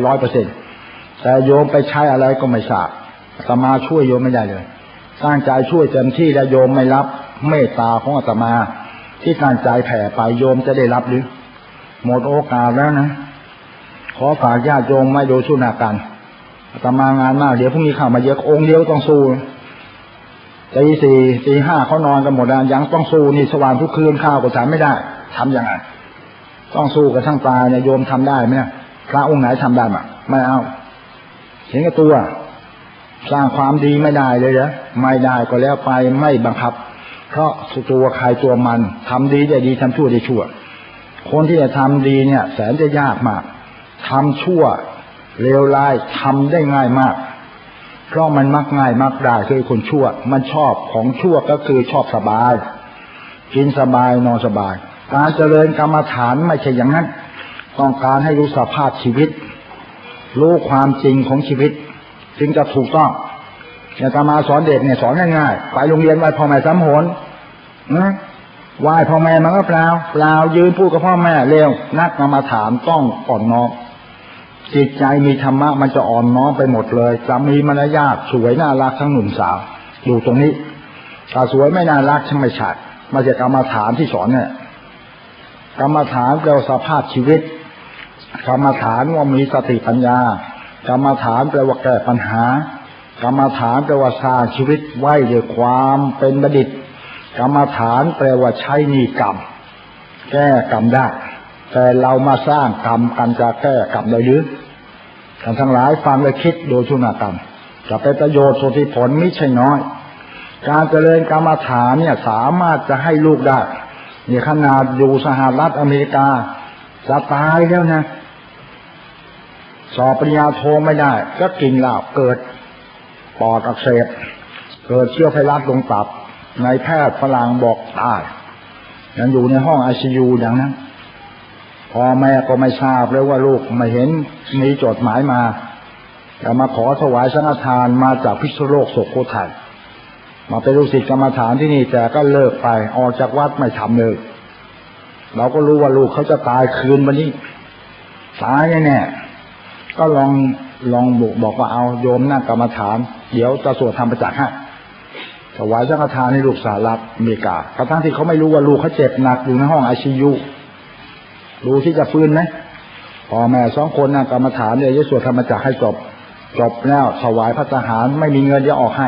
S1: 100% แต่โยมไปใช้อะไรก็ไม่ทราบอาตมาช่วยโยมไม่ได้เลยตั้งใจช่วยเต็มที่แล้วโยมไม่รับเมตตาของอาตมาที่ตั้งใจแผ่ไปโยมจะได้รับหรือหมดโอกาสแล้วนะขอฝากญาติโยมไม่โดยสุนากันอาตมางานมากเดี๋ยวพรุ่งนี้ข่าวมาเยอะองค์เดียวต้องสู้ตี 4 ตี 5เขานอนกันหมดแล้วยังต้องสู้นี่สว่างทุกคืนข้าวก็ทำไม่ได้ทำยังไงต้องสู้กันทั้งตายเนี่ยโยมทำได้ไหมพระองค์ไหนทำได้มั้ยไม่เอาเห็นกับตัวสร้างความดีไม่ได้เลยเหรอไม่ได้ก็แล้วไปไม่บังคับเพราะตัวใครตัวมันทำดีได้ดีทำชั่วได้ชั่วคนที่จะทำดีเนี่ยแสนจะยากมากทำชั่วเลวร้ายทำได้ง่ายมากเพราะมันมักง่ายมักได้คือคนชั่วมันชอบของชั่วก็คือชอบสบายกินสบายนอนสบายการเจริญกรรมฐานไม่ใช่อย่างนั้นต้องการให้รู้สภาพชีวิตรู้ความจริงของชีวิตจึงจะถูกต้องอาตมาสอนเด็กเนี่ยสอนง่ายๆไปโรงเรียนไหว้พ่อแม่3 หนนะไหว้พ่อแม่มันก็เปล่ายืนพูดกับพ่อแม่เร็วนักกรรมฐานต้องอ่อนน้อมจิตใจมีธรรมะมันจะอ่อนน้อมไปหมดเลยจะมีมารยาทสวยน่ารักทั้งหนุ่มสาวอยู่ตรงนี้ถ้าสวยไม่น่ารักช่างไม่ชัดมาจากกรรมฐานที่สอนเนี่ยกรรมฐานแปลว่าสภาพชีวิตกรรมฐานว่ามีสติปัญญากรรมฐานแปลว่าแก้ปัญหากรรมฐานแปลว่าสร้างชีวิตไว้ด้วยความเป็นบัณฑิตกรรมฐานแปลว่าใช้นิกรรมแก้กรรมได้แต่เรามาสร้างกรรมกันจะแก้กรรมได้หรือท่านทั้งหลายฟังและคิดโดยชุนกรรมจะเป็นประโยชน์สุทธิผลไม่ใช่น้อยการเจริญกรรมฐานเนี่ยสามารถจะให้ลูกได้นี่ขนาดอยู่สหรัฐอเมริกาจะตายแล้วนะสอบปริญญาโทไม่ได้ก็กินเหล้าเกิดปอดอักเสบเกิดเชื้อไวรัสลงตับนายแพทย์ฝรั่งบอกตายยังอยู่ในห้อง ICU อย่างนั้นพ่อแม่ก็ไม่ทราบเลยว่าลูกไม่เห็นมีจดหมายมาแต่มาขอถวายสังฆทานมาจากพิษณุโลกสุโขทัยมาเป็นลูกศิษย์กรรมฐานที่นี่แต่ก็เลิกไปออกจากวัดไม่ทำเลยเราก็รู้ว่าลูกเขาจะตายคืนวันนี้ตายแน่ก็ลองบอกว่าเอาโยมนั่งกรรมฐานเดี๋ยวจะสวดธรรมจักรให้ถวายสังฆทานให้ลูกสหรัฐอเมริกากระทั่งที่เขาไม่รู้ว่าลูกเขาเจ็บหนักอยู่ในห้อง ICU ดูที่จะฟื้นไหมพ่อแม่2 คนนั่งกรรมฐานเนี่ยจะสวดธรรมจักรให้จบแล้วถวายพระทหารไม่มีเงินจะออกให้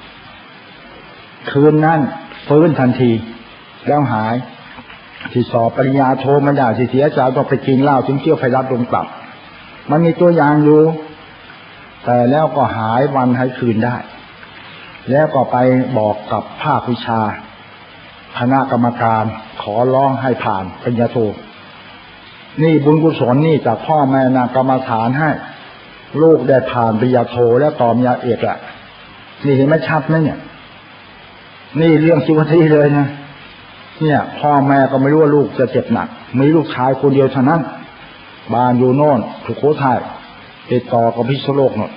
S1: คืนนั้นฟื้นทันทีแล้วหายที่สอบปริญญาโทไม่ได้ที่เสียใจต้องไปกินเหล้าถึงเชื้อไวรัสลงตับมันมีตัวอย่างอยู่แต่แล้วก็หายวันหายคืนได้แล้วก็ไปบอกกับภาควิชาคณะกรรมการขอร้องให้ผ่านปริญญาโทนี่บุญกุศลนี่จากพ่อแม่นากรรมฐานให้ลูกได้ผ่านปริญญาโทและต่อปริญญาเอกอ่ะนี่เห็นไหมชัดไหมเนี่ยนี่เรื่องชีวิตที่เลยนะเนี่ยพ่อแม่ก็ไม่รู้ว่าลูกจะเจ็บหนักมีลูกชายคนเดียวเท่านั้นบ้านอยู่โน่นสุโขทัยติดต่อกับพิษณุโลกโน่น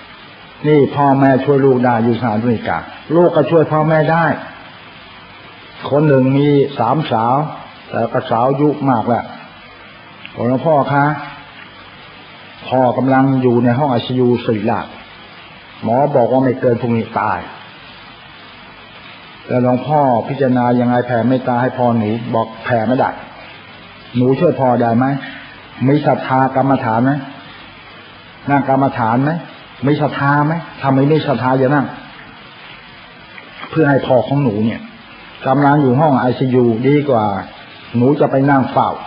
S1: นี่พ่อแม่ช่วยลูกได้อยู่สหรัฐอเมริกาลูกก็ช่วยพ่อแม่ได้คนหนึ่งมี3 สาวแต่ก็สาวอายุมากแล้วหลวงพ่อคะพ่อกำลังอยู่ในห้องICUศิริราชหมอบอกว่าไม่เกินพรุ่งนี้ตายแล้วหลวงพ่อพิจารณายังไงแผ่เมตตาให้พ่อหนูบอกแผ่ไม่ได้หนูช่วยพ่อได้ไหมมีศรัทธากรรมฐานไหมนั่งกรรมฐานไหมมีศรัทธาไหมทำไมไม่ศรัทธาอย่างนั้นเพื่อให้พ่อของหนูเนี่ยกำลังอยู่ห้องICUดีกว่าหนูจะไปนั่งเฝ้า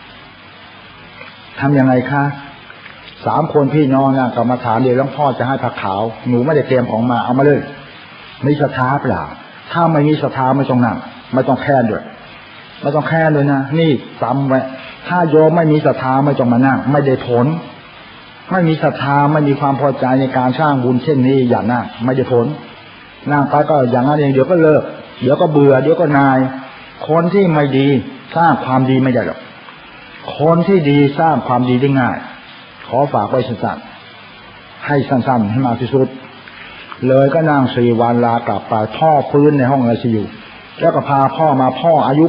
S1: ทำยังไงคะ3 คนพี่น้องนั่งกรรมฐานเดี๋ยวหลวงพ่อจะให้ผักขาวหนูไม่ได้เตรียมของมาเอามาเลยมีศรัทธาเปล่าถ้าไม่มีศรัทธาไม่ต้องนั่งไม่ต้องแค้นด้วยไม่ต้องแค้นด้วยนะนี่จำไว้ถ้าโยมไม่มีศรัทธาไม่ต้องมานั่งไม่ได้ผลไม่มีศรัทธาไม่มีความพอใจในการสร้างบุญเช่นนี้อย่านั่งไม่ได้ผลนั่งไปก็อย่างนั้นเองเดี๋ยวก็เลิกเดี๋ยวก็เบื่อเดี๋ยวก็นายคนที่ไม่ดีสร้างความดีไม่ได้หรอกคนที่ดีสร้างความดีได้ง่ายขอฝากไว้สั้นๆให้สั้นๆให้มากที่สุดเลยก็นั่ง4 วันลากลับไปพ่อฟื้นในห้องICUแล้วก็พาพ่อมาพ่ออายุ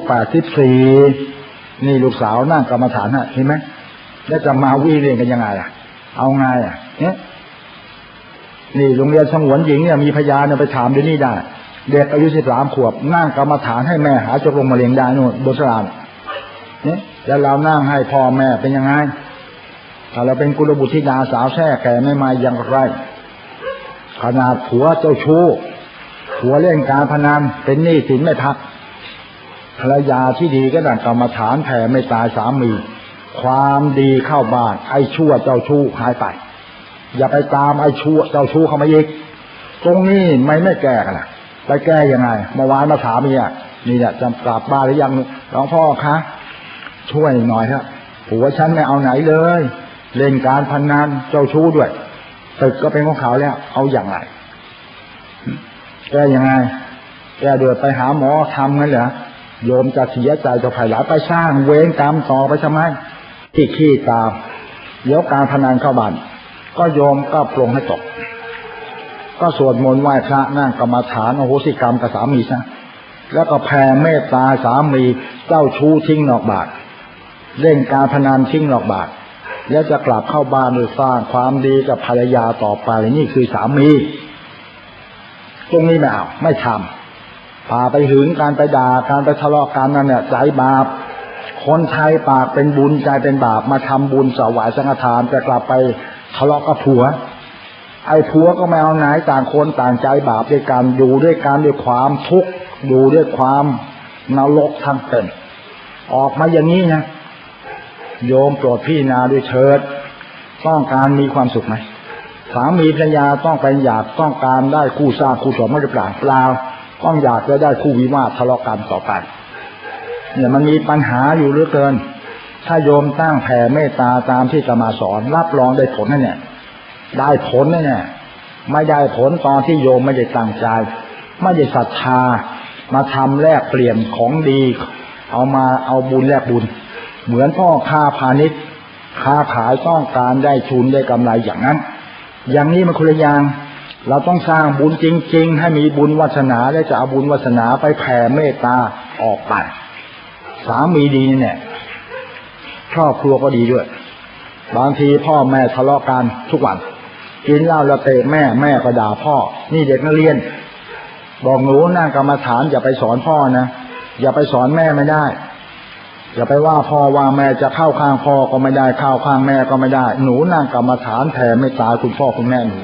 S1: 84นี่ลูกสาวนั่งกรรมฐานฮะเห็นไหมแล้วจะมาวิ่งเรียนกันยังไงอ่ะเอาไงอ่ะเนี่ยนี่โรงเรียนสงวนหญิงเนี่ยมีพยานเนี่ยไปถามเดี๋ยวนี้ได้เด็กอายุ13 ขวบนั่งกรรมฐานให้แม่หาจกลงมะเร็งได้นู่นบนสลานเนี่ยแล้วเรานั่งให้พ่อแม่เป็นยังไงถ้าเราเป็นกุลบุตรธิดาสาวแท้แก่ไม่มาอย่างไรขนาดผัวเจ้าชู้ผัวเล่นการพนันเป็นหนี้สินไม่พักภรรยาที่ดีก็นั่งกรรมฐานแผ่เมตตาสามีความดีเข้าบ้านไอ้ชั่วเจ้าชู้หายไปอย่าไปตามไอ้ชั่วเจ้าชู้เข้ามาอีกตรงนี้ไม่แก้กันล่ะไปแก้ยังไงเมื่อวานมาถามเมียนี่แหละจะกลับบ้านหรือยังหลวงพ่อคะช่วยหน่อยครับผัวฉันไม่เอาไหนเลยเล่นการพนันเจ้าชู้ด้วยตึกก็เป็นของเขาแล้วเอาอย่างไรแก้ยังไงแก้เดือดไปหาหมอทำงั้นเหรอโยมจะเสียใจจะภายหลังไปสร้างเวรกรรมต่อไปทำไมที่ขี้ตามเดี๋ยวการพนันเข้าบ้านก็โยมก็ปลงให้ตกก็สวดมนต์ไหว้พระนั่งกรรมฐานอโหสิกรรมกับสามีซะแล้วก็แผ่เมตตาสามีเจ้าชู้ทิ้งนอกบ้านเล่นการพนันทิ้งนอกบ้านแล้วจะกลับเข้าบ้านโดยสร้างความดีกับภรรยาต่อไปนี่คือสามีตรงนี้ไม่เอาไม่ทำพาไปหึงการไปด่าการไปทะเลาะกันนั่นเนี่ยใจบาปคนไทยปากเป็นบุญใจเป็นบาปมาทำบุญถวายสังฆทานจะกลับไปทะเลาะกับผัวไอ้ผัวก็ไม่เอาไหนต่างคนต่างใจบาปด้วยกันอยู่ด้วยกันด้วยความทุกข์อยู่ด้วยความนรกทั้งเป็นออกมาอย่างนี้นะโยมโปรดพี่นาด้วยเถิดต้องการมีความสุขไหมสามีภรรยาต้องไปอยากต้องการได้คู่สร้างคู่สมหรือเปล่าเปล่าต้องอยากจะได้คู่วิวาททะเลาะกันต่อไปเนี่ยมันมีปัญหาอยู่เหลือเกินถ้าโยมตั้งแผ่เมตตาตามที่อาตมาสอนรับรองได้ผลนั่นเนี่ยได้ผลนั่นเนี่ยไม่ได้ผลตอนที่โยมไม่ได้ตั้งใจไม่ได้ศรัทธามาทำแลกเปลี่ยนของดีเอาบุญแลกบุญเหมือนพ่อค้าพาณิชย์ค้าขายต้องการได้ทุนได้กำไรอย่างนั้นอย่างนี้มันคนละอย่างเราต้องสร้างบุญจริงๆให้มีบุญวาสนาและจะเอาบุญวาสนาไปแผ่เมตตาออกไปสามีดีเนี่ยครอบครัวก็ดีด้วยบางทีพ่อแม่ทะเลาะกันทุกวันกินเหล้าแล้วเตะแม่ก็ด่าพ่อนี่เด็กนักเรียนบอกหนูนั่งกรรมฐานอย่าไปสอนพ่อนะอย่าไปสอนแม่ไม่ได้อย่าไปว่าพ่อว่าแม่จะเข้าข้างพ่อก็ไม่ได้เข้าข้างแม่ก็ไม่ได้หนูนั่งกรรมฐานแผ่เมตตาคุณพ่อคุณแม่หนู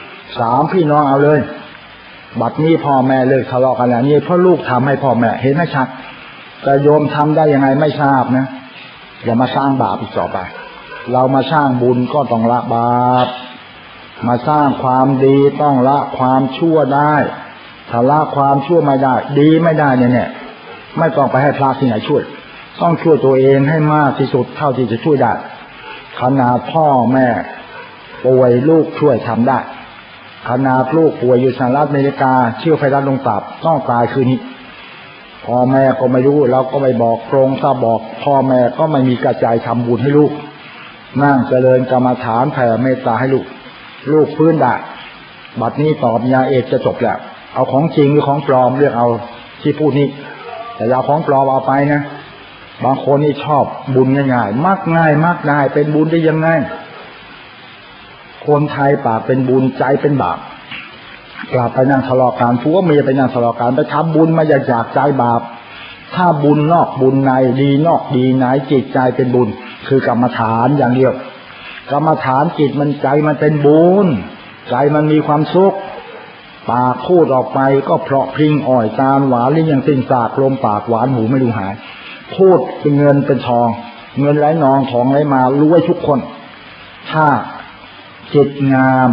S1: 3 พี่น้องเอาเลยบัดนี้พ่อแม่เลิกทะเลาะกันแล้วนี่เพราะลูกทำให้พ่อแม่เห็นไหมชัดแต่โยมทำได้ยังไงไม่ทราบนะอย่ามาสร้างบาปอีกต่อไปเรามาสร้างบุญก็ต้องละบาปมาสร้างความดีต้องละความชั่วได้ถ้าละความชั่วไม่ได้ดีไม่ได้เนี่ยไม่ต้องไปให้พระที่ไหนช่วยต้องช่วยตัวเองให้มากที่สุดเท่าที่จะช่วยได้ขนาดพ่อแม่ป่วยลูกช่วยทำได้ขนาดลูกป่วยอยู่สหรัฐอเมริกาเชื้อไวรัสลงตับต้องตายคืนนี้พ่อแม่ก็ไม่รู้เราก็ไม่บอกตรงถ้าบอกพ่อแม่ก็ไม่มีกระจายทำบุญให้ลูกนั่งเจริญกรรมฐานแผ่เมตตาให้ลูกฟื้นได้บัดนี้ตอบยาเอกจะจบแล้วเอาของจริงหรือของปลอมเลือกเอาที่พูดนี้แต่อย่าของปลอมเอาไปนะบางคนนี่ชอบบุญง่ายๆมักง่ายมักได้เป็นบุญได้ยังไงคนไทยปากเป็นบุญใจเป็นบาปกลับไปนั่งทะเลาะกันผัวเมียไปนั่งทะเลาะกันไปทำบุญมาจากใจบาปถ้าบุญนอกบุญในดีนอกดีในจิตใจเป็นบุญคือกรรมฐานอย่างเดียวกรรมฐานจิตมันใจมันเป็นบุญใจมันมีความสุขปากพูดออกไปก็เพราะพริ้งอ่อยตาหวานลิ้นยังติ่งสากลมปากหวานหูไม่รู้หายพูดเป็นเงินเป็นทองเงินไหลนองทองไหลมารวยทุกคนถ้าจิตงาม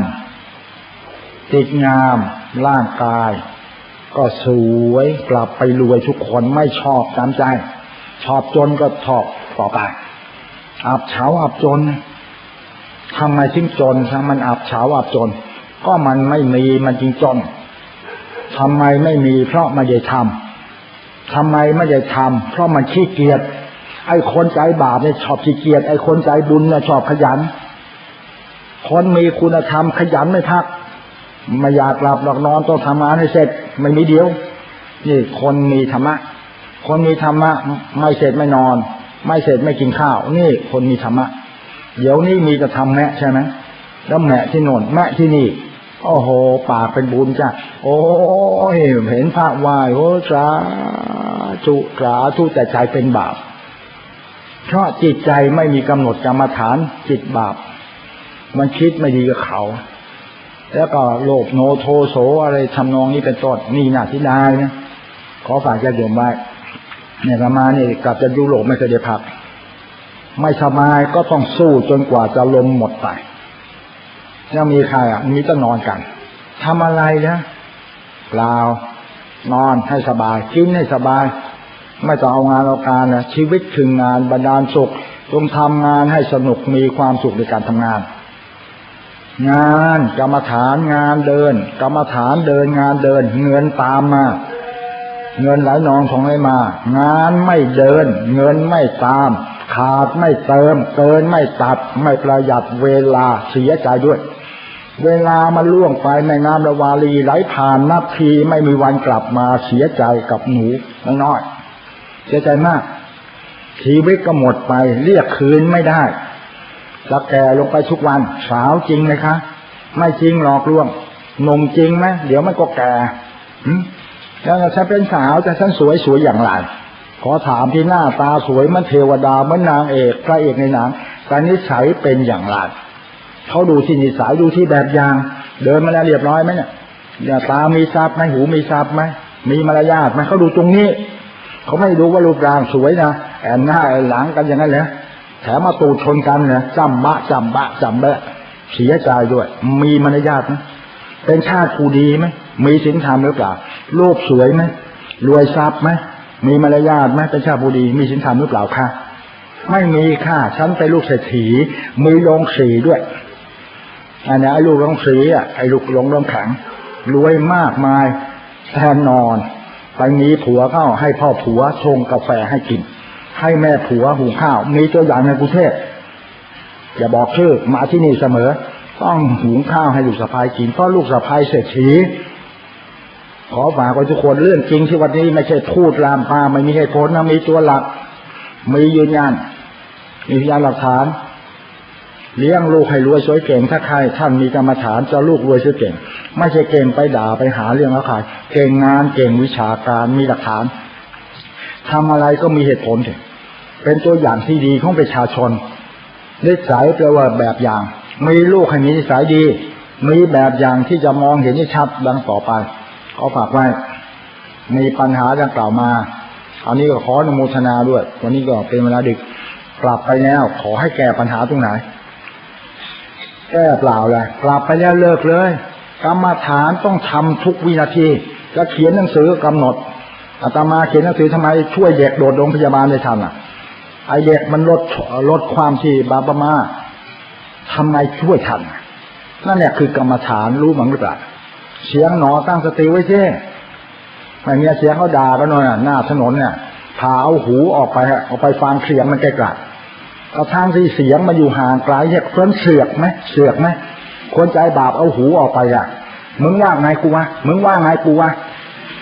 S1: ร่างกายก็สวยกลับไปรวยทุกคนไม่ชอบตามใจชอบจนก็ชอบต่อไปอับเฉาอับจนทำไมจึงจนถ้ามันอับเฉาอับจนก็มันไม่มีมันจึงจนทำไมไม่มีเพราะไม่ได้ทำทำไมไม่ได้ทำเพราะมันขี้เกียจไอ้คนใจบาปเนี่ยชอบขี้เกียจไอ้คนใจบุญเนี่ยชอบขยันคนมีคุณธรรมขยันไม่พักไม่อยากหลับหลับนอนต้องทำงานให้เสร็จไม่มีเดียวนี่คนมีธรรมะคนมีธรรมะไม่เสร็จไม่นอนไม่เสร็จไม่กินข้าวนี่คนมีธรรมะเดี๋ยวนี้มีจะทำแมะใช่ไหมแล้วแมะที่โน่นแมะที่นี่โอ้โหปากเป็นบุญจ้ะโอ้ยเห็นพระไหว้โอ้สาธุแต่ใจเป็นบาปเพราะจิตใจไม่มีกำหนดกรรมฐานจิตบาปมันคิดไม่ดีกับเขาแล้วก็โลภโนโทโสอะไรทำนองนี้เป็นต้นนี่น่าที่ได้นะขอฝากญาติโยมไว้เนี่ยประมาณนี้กลับจากยุโรปไม่เคยได้พักไม่สบายก็ต้องสู้จนกว่าจะลมหมดไปยังมีใครมีแต่นอนกันทำอะไรนะเปล่านอนให้สบายกินให้สบายไม่ต้องเอางานเอาการนะชีวิตคืองานบันดาลสุขจงทำงานให้สนุกมีความสุขในการทำงานงานกรรมฐานงานเดินกรรมฐานเดินงานเดินเงินตามมาเงินไหลนองของไหลมางานไม่เดินเงินไม่ตามขาดไม่เติมเกินไม่ตัดไม่ประหยัดเวลาเสียใจด้วยเวลามันล่วงไปแม่น้ำละวารีไหลผ่านนับทีไม่มีวันกลับมาเสียใจกับหนูน้อยเสียใจมากชีวิตก็หมดไปเรียกคืนไม่ได้จะแก่ลงไปทุกวันสาวจริงไหมคะไม่จริงหลอกลวงหนุ่มจริงไหมเดี๋ยวมันก็แก่แล้วฉันเป็นสาวแต่ฉันสวยอย่างไรขอถามที่หน้าตาสวยมันเทวดาเหมือนนางเอกพระเอกในหนังแต่นิสัยเป็นอย่างไรเขาดูที่นิสัยดูที่แบบอย่างเดินมาแล้วเรียบร้อยไหมเนี่ยตามีทรัพย์ไหมหูมีทรัพย์ไหมมีมารยาทไหมเขาดูตรงนี้เขาไม่ดูว่ารูปร่างสวยนะแอนหน้าแอนหลังกันอย่างนั้นเหรอแถมมาตูดชนกันเนี่ยจำบะเสียใจด้วยมีมารยาทไหมเป็นชาติผู้ดีไหมมีศีลธรรมหรือเปล่ารูปสวยไหมรวยทรัพย์ไหมมีมารยาทไหมเป็นชาติผู้ดีมีศีลธรรมหรือเปล่าค่ะไม่มีค่ะฉันเป็นลูกเศรษฐีมีโรงสีด้วยอันนี้ไอ้ลูกโรงสีไอ้ลูกโรงแข็งรวยมากมายแทนนอนไปมีผัวเข้าให้พ่อผัวชงกาแฟให้กินให้แม่ผัวหุงข้าวมีตัวอย่างในกรุงเทพอย่าบอกชื่อมาที่นี่เสมอต้องหุงข้าวให้ลูกสะใภ้กินเพราะลูกสะใภ้เศรษฐีขอฝากไว้ทุกคนเรื่องจริงที่วันนี้ไม่ใช่พูดลามปามไม่มีเหตุผลนะมีตัวหลักมียืนยันมีพยานหลักฐานเลี้ยงลูกให้รวยสวยเก่งถ้าใครท่านมีกรรมฐานจะลูกรวยสวยเก่งไม่ใช่เก่งไปด่าไปหาเรื่องแล้วใครเก่งงานเก่งวิชาการมีหลักฐานทำอะไรก็มีเหตุผลเป็นตัวอย่างที่ดีของประชาชนนิสัยแปลว่าแบบอย่างมีลูกให้มีนิสัยดีมีแบบอย่างที่จะมองเห็นชัดดังต่อไปขอฝากไว้มีปัญหาดังกล่าวมาอันนี้ก็ขออนุโมทนาด้วยวันนี้ก็เป็นเวลาดึกกลับไปแล้วขอให้แก้ปัญหาตรงไหนแก้เปล่าเลยกลับไปแล้วเลิกเลยกรรมฐานต้องทำทุกวินาทีจะเขียนหนังสือกำหนดอาตมาเขียนหนังสือทำไมช่วยเด็กโดดโรงพยาบาลได้ทันไอเด็กมันลดความที่บาปมาทำไมช่วยทันนั่นแหละคือกรรมฐานรู้มั้งหรือเปล่าเสียงหนอตั้งสติไว้เช่ไม่มีเสียงเขาด่ากันหน่อยหน้าถนนเนี่ยพาเอาหูออกไปฟังเสียงมันไกลๆเอาทางที่เสียงมันอยู่ห่างไกลเนี่ยควรเสือกไหมควรใจบาปเอาหูออกไปมึงว่าไงกูวะมึงว่าไงกูวะ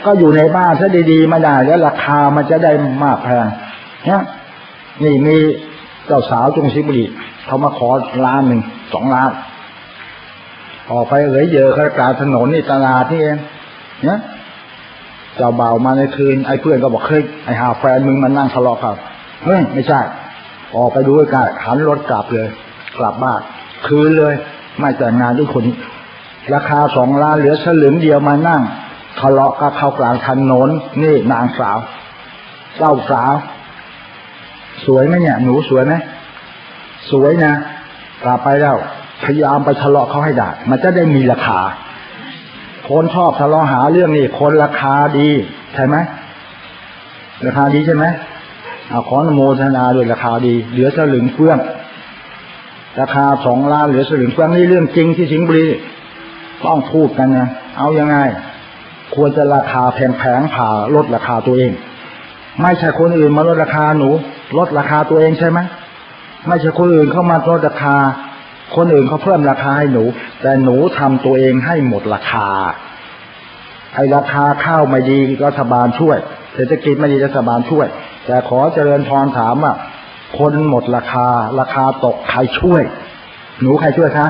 S1: ก็อยู่ในบ้านซะดีๆไม่ได้แล้วราคามันจะได้มากแพงเนี่ยนี่มีเจ้าสาวจงศิบุรีเขามาขอ1 2 ล้านออกไปเยอะข้ากลางถนนนี่ตลาดนี่เองเนี่ยเจ้าบ่าวมาในคืนไอ้เพื่อนก็บอกเฮ้ยไอ้หาแฟนมึงมันนั่งทะเลาะกันเฮ้ยไม่ใช่ออกไปดูใกล้หันรถกลับเลยกลับบ้านคืนเลยไม่แต่งงานด้วยคนนี้ราคา2 ล้านเหลือสลึงเดียวมานั่งทะเลาะกับเขากลางถนนนี่นางสาวเจ้าสาวสวยไหมเนี่ยหนูสวยไหมสวยนะกลับไปแล้วพยายามไปทะเลาะเขาให้ได้มันจะได้มีราคาคนชอบทะเลาะหาเรื่องนี่คนราคาดีใช่ไหมราคาดีใช่ไหมขออนุโมทนาด้วยราคาดีเหลือสลึงเฟื่องราคา2 ล้านเหลือสลึงเฟื่องนี่เรื่องจริงที่สิงห์บุรีต้องพูดกันนะเอายังไงควรจะราคาแพงๆผ่าลดราคาตัวเองไม่ใช่คนอื่นมาลดราคาหนูลดราคาตัวเองใช่ไหมไม่ใช่คนอื่นเข้ามาลดราคาคนอื่นเขาเพิ่มราคาให้หนูแต่หนูทำตัวเองให้หมดราคาไอ้ราคาข้าวไม่ดีรัฐบาลช่วยเศรษฐกิจไม่ดีรัฐบาลช่วยแต่ขอเจริญพรถามว่าคนหมดราคาตกใครช่วยหนูใครช่วยคะ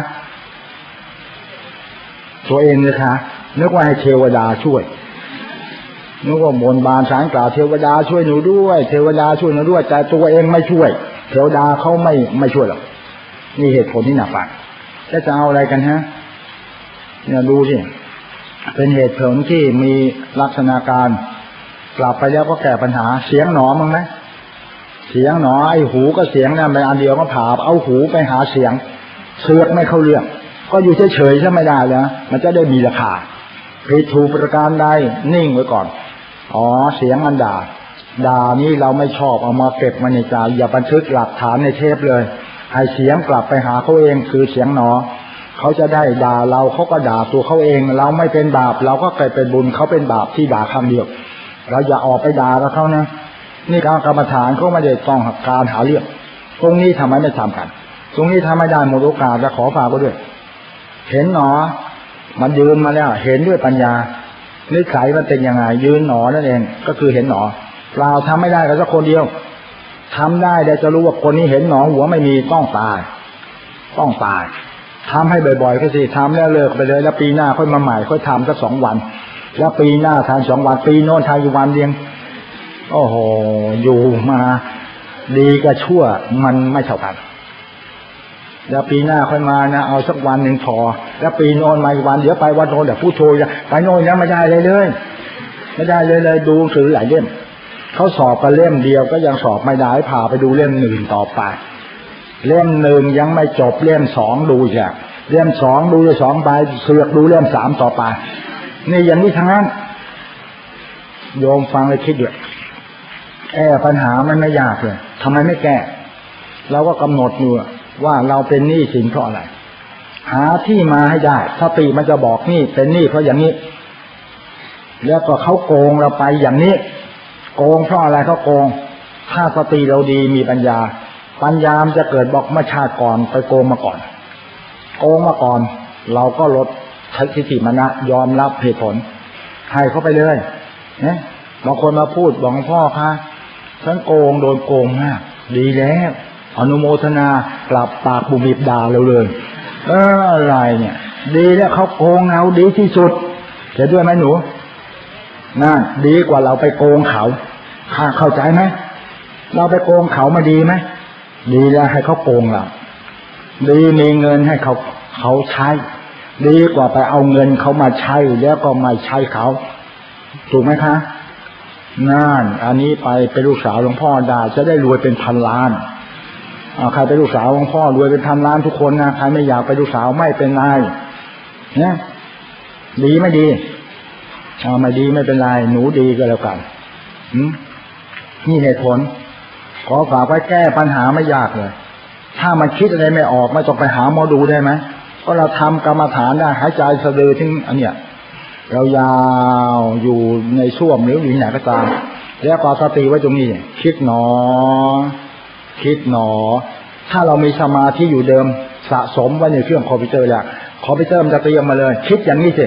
S1: ตัวเองเลยคะนึกว่าให้เทวดาช่วยนึกว่าบนบานสารกล่าวเทวดาช่วยหนูด้วยเทวดาช่วยหนูด้วยแต่ตัวเองไม่ช่วยเทวดาเขาไม่ช่วยหรอกนี่เหตุผลที่หนักไปจะเอาอะไรกันฮะเนี่ยดูสิเป็นเหตุผลที่มีลักษณะการกลับไปแล้วก็แก้ปัญหาเสียงหนอมั้งไหมเสียงหนอไอ้หูก็เสียงนั่นไปอันเดียวก็ผ่าเอาหูไปหาเสียงเสือกไม่เข้าเรื่องก็อยู่เฉยๆใช่ไม่ได้แล้วมันจะได้มีราคาผิดถูกประการใดนิ่งไว้ก่อนเสียงอันด่านี้เราไม่ชอบเอามาเก็บมาในใจอย่าบันทึกหลักฐานในเทปเลยให้เสียงกลับไปหาเขาเองคือเสียงหนอเขาจะได้ด่าเราเขาก็ด่าตัวเขาเองเราไม่เป็นบาปเราก็กลายเป็นบุญเขาเป็นบาปที่ด่าคำเดียวเราอย่าออกไปด่ากับเขานะนี่การกรรมฐานเขาไม่ได้ต้องการหาเรื่องตรงนี้ทำไมไม่ทำกันตรงนี้ทำไม่ได้หมดโอกาสจะขอฝากไว้ด้วยเห็นหนอมันยืนมาแล้วเห็นด้วยปัญญานิสัยมันเป็นยังไงยืนหนอนั่นเองก็คือเห็นหนอเราทำไม่ได้ก็สักคนเดียวทำได้แต่จะรู้ว่าคนนี้เห็นหนอหัวไม่มีต้องตายทำให้บ่อยๆก็สิทำแล้วเลิกไปเลยแล้วปีหน้าค่อยมาใหม่ค่อยทำสัก2 วันแล้วปีหน้าทาน2 วันปีโน้นทานอยู่วันเดียวโอ้โหอยู่มาดีกับชั่วมันไม่เท่ากันแล้วปีหน้าค่อยมานะเอาสักวันหนึ่งพอแล้วปีโน้นมาอีกวันเดี๋ยวไปวันโน้นเดี๋ยวพูดโชยไปโน้นแล้วไม่ได้เลยไม่ได้เลยดูหนังสือหลายเล่มเขาสอบกันเล่มเดียวก็ยังสอบไม่ได้พาไปดูเล่ม1ต่อไปเล่ม1ยังไม่จบเล่ม2ดูอีกเล่ม2ดูอยู่2ใบเสือกดูเล่ม3ต่อไปนี่อย่างนี้ทั้งนั้นโยมฟังเลยคิดด้วยปัญหามันไม่ยากเลยทำไมไม่แก้เราก็กำหนดอยู่ว่าเราเป็นหนี้สินเพราะอะไรหาที่มาให้ได้สติมันจะบอกนี่เป็นหนี้เพราะอย่างนี้แล้วก็เขาโกงเราไปอย่างนี้โกงเพราะอะไรเขาโกงถ้าสติเราดีมีปัญญามันจะเกิดบอกมาชาติก่อนไปโกงมาก่อนเราก็ลดทิฏฐิมานะยอมรับเหตุผลให้เขาไปเลยเนี่ยบางคนมาพูดบอกพ่อคะฉันโกงโดนโกงมากดีแล้วอนุโมทนากลับปากบุบิบด่าเราเลยอะไรเนี่ยดีแล้วเขาโกงเราดีที่สุดเห็นด้วยไหมหนูนั่นดีกว่าเราไปโกงเขาเข้าใจไหมเราไปโกงเขามาดีไหมดีแล้วให้เขาโกงเราดีมีเงินให้เขาใช้ดีกว่าไปเอาเงินเขามาใช้แล้วก็ไม่ใช้เขาถูกไหมคะนั่นอันนี้ไปเป็นลูกสาวหลวงพ่อได้จะได้รวยเป็น1,000 ล้านใครเป็นลูกสาวหลวงพ่อรวยเป็น1,000 ล้านทุกคนนะใครไม่อยากเป็นลูกสาวไม่เป็นไรเนี่ยดีไม่ดีไม่ดีไม่เป็นไรหนูดีก็แล้วกันนี่เหตุผลขอฝากไว้แก้ปัญหาไม่ยากเลยถ้ามันคิดอะไรไม่ออกไม่ต้องไปหาหมอดูได้ไหมก็เราทำกรรมฐานได้หายใจสะดือถึงอันเนี้ยเรายาวอยู่ในช่วงหรืออยู่ไหนก็ตามแล้วก็สติไว้ตรงนี้คิดหนอถ้าเรามีสมาธิอยู่เดิมสะสมไว้ในเครื่องคอมพิวเตอร์แล้วคอมพิวเตอร์มันจะเตรียมมาเลยคิดอย่างนี้สิ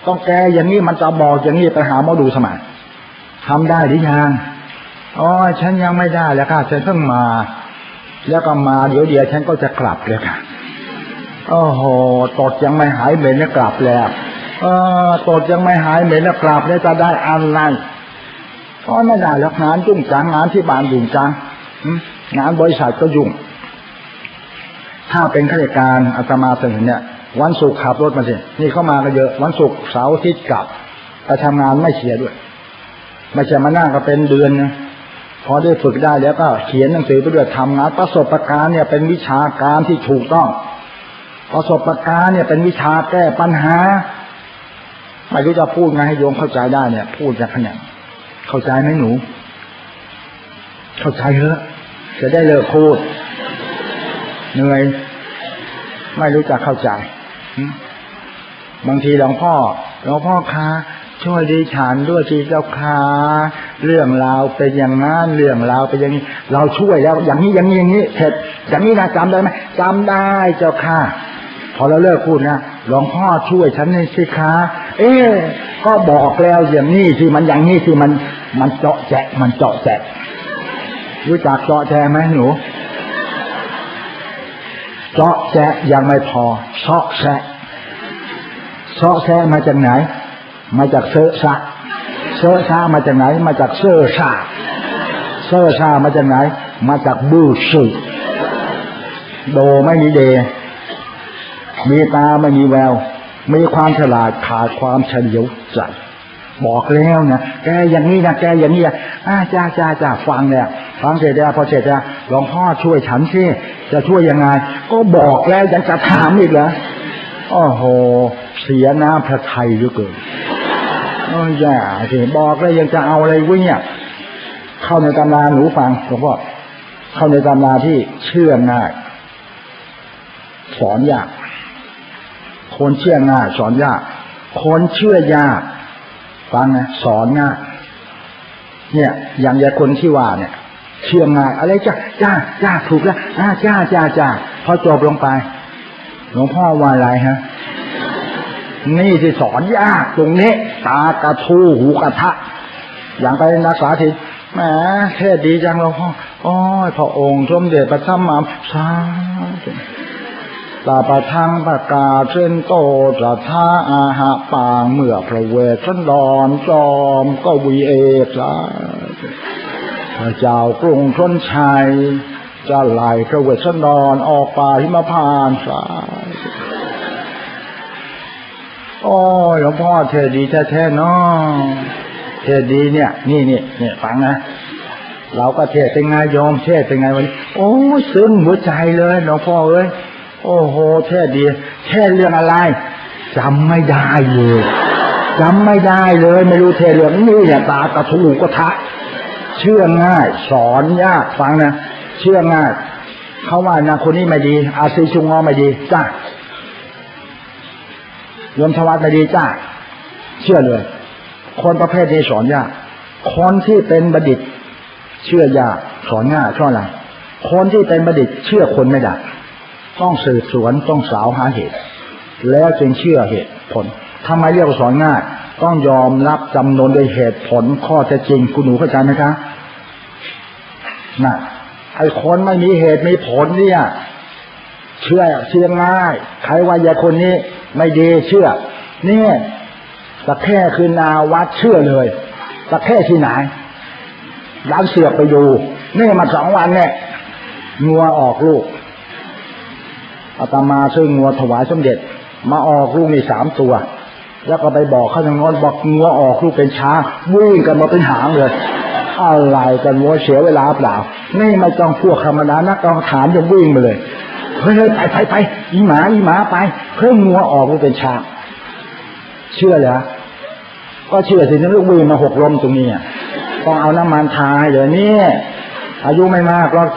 S1: ต้องแก้อย่างนี้มันจะบอกอย่างนี้ไปหาหมอดูสมัยทำได้หรือยังอ๋อฉันยังไม่ได้แล้วค่ะฉันเพิ่งมาแล้วก็มาเดี๋ยวฉันก็จะกลับเลยค่ะโอ้โหตดยังไม่หายเหม็นแล้วกลับแล้วตดยังไม่หายเหม็นแล้วกลับแล้วจะได้อะไรก็ไม่ได้แล้วงานยุ่งจังงานที่บ้านยุ่งจังงานบริษัทก็ยุ่งถ้าเป็นข้าราชการอาตมาเสนอเนี่ยวันศุกร์ขับรถมาสินี่เข้ามาก็เยอะวันศุกร์เสาร์อาทิตย์กลับไปทำงานไม่เสียด้วยไม่ใช่มานั่งก็เป็นเดือนนะพอได้ฝึกได้แล้วก็เขียนหนังสือไปด้วยทำงานประสบการณ์เนี่ยเป็นวิชาการที่ถูกต้องประสบการณ์เนี่ยเป็นวิชาแก้ปัญหาไม่รู้จะพูดไงให้โยมเข้าใจได้เนี่ยพูดจะขนาดเข้าใจไหมหนูเข้าใจเถอะจะได้เลิกพูดเหนื่อยไม่รู้จักเข้าใจบางทีหลวงพ่อคะช่วยดิฉันด้วยทีเจ้าค่ะเรื่องราวเป็นอย่างนั้นเรื่องราวเป็นอย่างนี้เราช่วยแล้วอย่างนี้เสร็จอย่างนี้นะจำได้ไหมจำได้เจ้าค่ะพอเราเลิกพูดนะหลวงพ่อช่วยฉันหน่อยสิคะก็บอกแล้วอย่างนี้ที่มันอย่างนี้ที่มันเจาะแจ๊ะรู้จักเจาะแจ๊ะไหมหนูเจาะแจ๊ะยังไม่พอเซาะแซะมาจากไหนมาจากเซอะซะมาจากไหนมาจากเซอชามาจากไหนมาจากบูสึโดไม่มีเดมีตาไม่มีแววมีความฉลาดขาดความเฉลียวใจบอกแล้วนะแกอย่างนี้นะแกอย่างนี้จ้าฟังแล้วฟังเสร็จแล้วพอเสร็จแล้วหลวงพ่อช่วยฉันสิจะช่วยยังไงก็บอกแล้วยังจะถามอีกเหรอโอ้โหเสียน้ำพระทัยเหลือเกินอย่าสิบอกแล้วยังจะเอาอะไรวะเนี่ยเข้าในตำราหนูฟังหลวงพ่อเข้าในตำราที่เชื่อง่ายสอนยากคนเชื่อง่ายสอนยากคนเชื่อยากฟังนะสอนง่ายเนี่ยอย่างคนที่ว่าเนี่ยเชื่อง่ายอะไรจ้าถูกแล้วจ้าพอจบลงไปหลวงพ่อว่าอะไรฮะนี่ที่สอนยากตรงนี้ตากระทูหูกระทะอย่างไปนักสาธิตแหมเทศดีจังหลวงพ่อโอ้ยพระองค์สมเด็จพระสัมมาสัมพุทธเจ้าตาปะทังปะกาเส้นโตจะท่าอาหะปางเมื่อพระเวทสันดรจอมก็วีเอกสาพระเจ้ากรุงธนชัยจะไล่พระเวทสันดรออกป่าหิมพานต์สาโอ้หลวงพ่อเทศดีแท้ๆเนาะเทศดีเนี่ยนี่ฟังนะเราก็เทศเป็นไงโยมเทศเป็นไงวันโอ้ซึ้งหัวใจเลยหลวงพ่อเอ้ยโอ้โหเทศดีเทศเรื่องอะไรจำไม่ได้เลยไม่รู้เทศเรื่องนี้เนี่ยตากระทูกระทะเชื่อง่ายสอนยากฟังนะเชื่อง่ายเขาว่านะคนนี้ไม่ดีอาซีชุงงอไม่ดีจ้าโยมทวัตไม่ดีจ้าเชื่อเลยคนประเภทนี้สอนยากคนที่เป็นบัณฑิตเชื่อยากสอนง่ายเพราะอะไรคนที่เป็นบัณฑิตเชื่อคนไม่ได้ต้องสืบสวนต้องสาวหาเหตุแล้วจึงเชื่อเหตุผลทำไมเรียกว่าสอนง่ายต้องยอมรับจำนวนโดยเหตุผลข้อเท็จจริงคุณหนูเข้าใจไหมคะน่ะไอ้คนไม่มีเหตุมีผลเนี่ยเชื่อง่ายใครว่ายายคนนี้ไม่ดีเชื่อนี่ตะแค่คือนาวัดเชื่อเลยตะแค่ที่ไหนร้านเสือกไปดูนี่มา2 วันเนี่ยงัวออกลูกอาตมาซื้องัวถวายสมเด็จมาออกลูกนี่3 ตัวแล้วก็ไปบอกเขาทางโน้นบอกงัวออกลูกเป็นช้างวิ่งกันมาเป็นหางเลยอะไรกันวัวเสียเวลาเปล่านี่ไม่ต้องพวกธรรมดานักกองฐานจะวิ่งมาเลยเฮ้ยไปอีหมาไปเพิ่งงัวออกลูกเป็นช้างเชื่อเหรอก็เชื่อสินึกลูกวิ่งมา6 ลมตรงนี้ต้องเอาน้ำมันทาเดี๋ยวนี้อายุไม่มากรอบ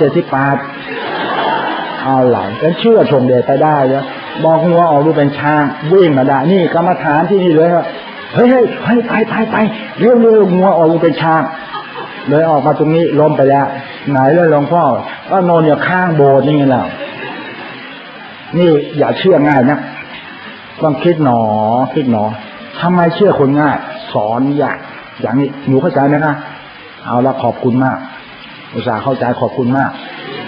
S1: 78เอาไหลกันเชื่อชมเดชไปได้แล้วบอกงัวออกลูกเป็นช้างวิ่งมาได้นี่กรรมฐานที่นี่เลยเฮ้ยไปเร็วงัวออกลูกเป็นช้างเลยออกมาตรงนี้ล้มไปแล้วไหนเลยหลวงพ่อก็นอนอยู่ข้างโบสถ์นี่ไงล่ะนี่อย่าเชื่อง่ายนะต้องคิดหนอทำไมเชื่อคนง่ายสอนยากอย่างนี้หนูเข้าใจไหมคะเอาละขอบคุณมากอุตส่าห์เข้าใจขอบคุณมาก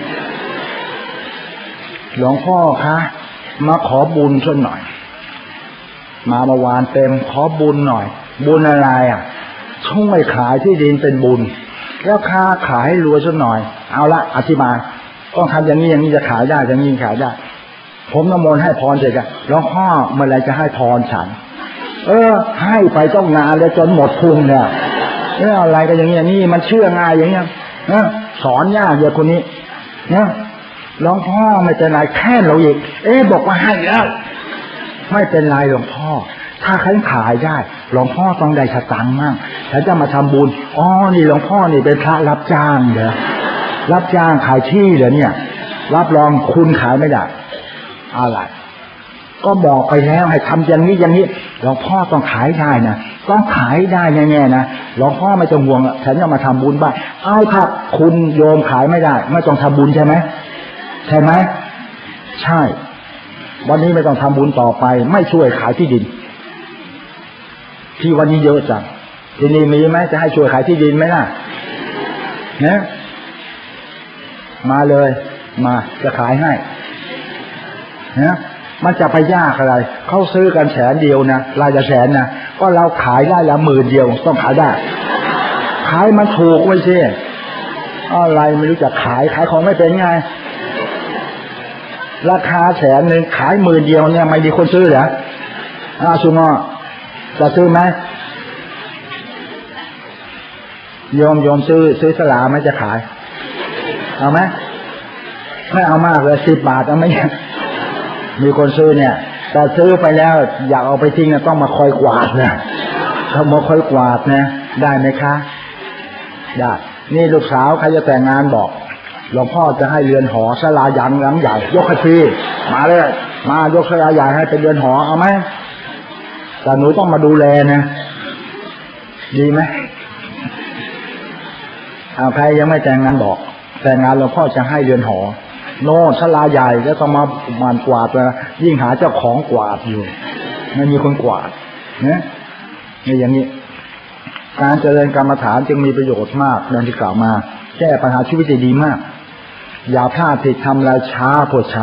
S1: หลวงพ่อคะมาขอบุญสักหน่อยมาเมื่อวานเต็มขอบุญหน่อยบุญอะไรช่วยขายที่ดินเป็นบุญแล้วค้าขายให้รวยสักหน่อยเอาละอธิบายต้องทำอย่างนี้อย่างนี้จะขายได้อย่างนี้ขายได้ผมน้ำมนต์ให้พรเสร็จหลวงพ่อเมื่อไรจะให้พรฉันให้ไปต้องนานเลยจนหมดพุงเนี่ยอะไรก็อย่างนี้นี่มันเชื่อง่ายอย่างเงี้ยสอนยากเยอะคนนี้นะหลวงพ่อไม่เป็นไรแค่เราอีกบอกว่าให้แล้วไม่เป็นไรหลวงพ่อถ้าใครขายได้หลวงพ่อต้องได้สตังค์มั่งฉันจะมาทำบุญนี่หลวงพ่อนี่เป็นพระรับจ้างเหรอรับจ้างขายที่เหรอเนี่ยรับรองคุณขายไม่ได้อะไรก็บอกไปแล้วให้ทำอย่างนี้อย่างนี้หลวงพ่อต้องขายได้นะต้องขายได้แน่ๆนะหลวงพ่อไม่ต้องห่วงฉันจะมาทำบุญบ้างเอาถ้าคุณโยมขายไม่ได้ไม่ต้องทำบุญใช่ไหมใช่ไหมใช่วันนี้ไม่ต้องทำบุญต่อไปไม่ช่วยขายที่ดินที่วันนี้เยอะจังที่นี่มีไหมจะให้ช่วยขายที่ดินไหมล่ะเนี่ยมาเลยมาจะขายให้เนี่ยมันจะไปยากอะไรเขาซื้อกันแสนเดียวนะรายละแสนนะก็เราขายได้ละ10,000เดียวต้องขายได้ขายมันถูกไว้สิอะไรไม่รู้จะขายของไม่เป็นไงราคาแสนหนึ่งขาย10,000เดียวเนี่ยไม่มีคนซื้อเหรอชุงจะซื้อไหมโยมซื้อสลาไหมจะขายเอาไหมไม่เอามากเลย10 บาทเอาไหมมีคนซื้อเนี่ยแต่ซื้อไปแล้วอยากเอาไปทิ้งต้องมาคอยกวาดนะต้องมาคอยกวาดนะได้ไหมคะได้นี่ลูกสาวใครจะแต่งงานบอกหลวงพ่อจะให้เรือนหอศาลาหลังใหญ่ยกให้ฟรีมาเลยมายกศาลาใหญ่ให้เป็นเรือนหอเอาไหมแต่หนูต้องมาดูแลนะดีไหมใครยังไม่แต่งงานบอกแต่งงานหลวงพ่อจะให้เรือนหอโน่ศาลาใหญ่แล้วต้องมามันกวาดเลยยิ่งหาเจ้าของกวาดอยู่ไม่มีคนกวาดเนี่ยอย่างนี้การเจริญกรรมฐานจึงมีประโยชน์มากดังที่กล่าวมาแก้ปัญหาชีวิตได้ดีมากอย่าพลาดผิดทำอะไรช้าพอช้า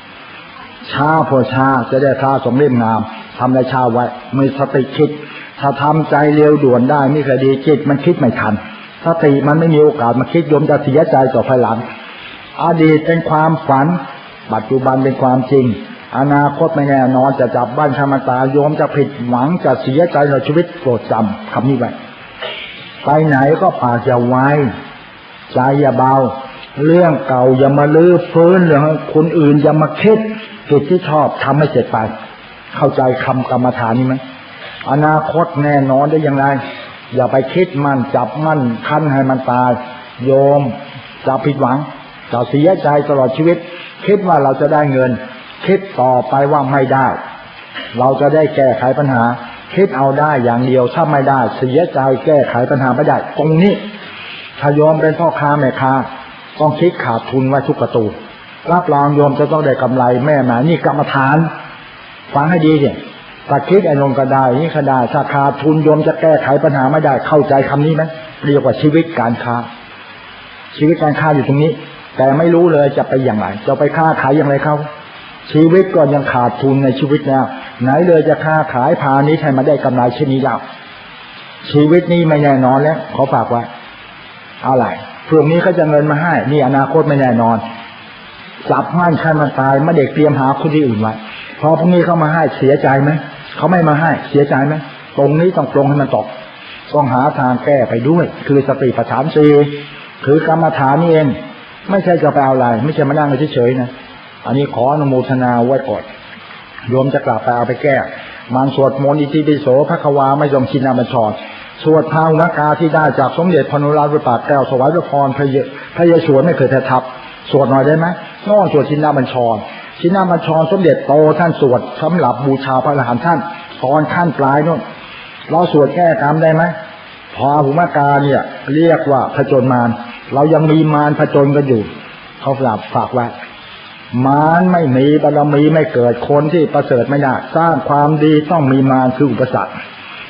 S1: จะได้พระสมเด็จงามทำอะไรช้าไว้มีสติคิดถ้าทำใจเร็วด่วนได้ไม่เคยดีจิตมันคิดไม่ทันสติมันไม่มีโอกาสมาคิดโยมจะเสียใจต่อภายหลังอดีตเป็นความฝันปัจจุบันเป็นความจริงอนาคตไม่แน่นอนจะจับบ้านธรรมตาโยมจะผิดหวังจะเสียใจในชีวิตโปรดจำคำนี้ไว้ไปไหนก็ปากอย่าไว้ใจอย่าเบาเรื่องเก่าอย่ามาลื้อฟื้นเรื่องคนอื่นอย่ามาคิดกิจที่ชอบทำให้เสร็จไปเข้าใจคำกรรมฐานนี้ไหมอนาคตแน่นอนได้อย่างไรอย่าไปคิดมั่นจับมั่นคั้นให้มันตายโยมจะผิดหวังจะเสียใจตลอดชีวิตคิดว่าเราจะได้เงินคิดต่อไปว่าไม่ได้เราจะได้แก้ไขปัญหาคิดเอาได้อย่างเดียวถ้าไม่ได้เสียใจแก้ไขปัญหาไม่ได้ตรงนี้ถ้าโยมเป็นพ่อค้าแม่ค้าต้องคิดขาดทุนไว้ทุกประตูรับรองโยมจะต้องได้กำไรแม่หมานี่กรรมฐานฟังให้ดีสิถ้าคิดไอ้ลงก็ได้นี่ก็ได้ถ้าขาดทุนโยมจะแก้ไขปัญหาไม่ได้เข้าใจคำนี้ไหมเรียกว่าชีวิตการค้าอยู่ตรงนี้แต่ไม่รู้เลยจะไปอย่างไรจะไปค้าขายอย่างไรเขาชีวิตก็ยังขาดทุนในชีวิตแล้วไหนเลยจะค้าขายพาณิชย์ให้มาได้กำไรเช่นนี้แล้วชีวิตนี้ไม่แน่นอนแล้วขอฝากไว้อะไรพวกนี้เขาจะเงินมาให้นี่อนาคตไม่แน่นอนจับมั่นคันมันตายไม่เด็กเตรียมหาคนที่อื่นไว้พอพวกนี้เขามาให้เสียใจไหมเขาไม่มาให้เสียใจไหมตรงนี้ต้องปรงให้มันตกต้องหาทางแก้ไปด้วยคือสติปัฏฐานสี่คือกรรมฐานนี่เองไม่ใช่จะไปเอาอะไรไม่ใช่มานั่งเฉยๆนะอันนี้ขออนุโมทนาไว้ก่อนโยมจะกลับไปเอาไปแก้มันสวดมนต์อิติปิโสภควาไม่ยอมชินาบัญชรสวดภาวนาคาที่ได้จากสมเด็จพระนราธิปาสแก้วสวัยพรพระเยสวนไม่เคยทับสวดหน่อยได้ไหมน้องสวดชินาบัญชรสมเด็จโตท่านสวดสำหรับบูชาพระอรหันต์ท่านตอนขั้นปลายนู่นเราสวดแก้กรรมได้ไหมพอภาวนาคาเนี่ยเรียกว่าผจญมารเรายังมีมารผจญกันอยู่เขาฝากไว้มารไม่มีบารมีไม่เกิดคนที่ประเสริฐไม่ได้สร้างความดีต้องมีมารคืออุปสรรค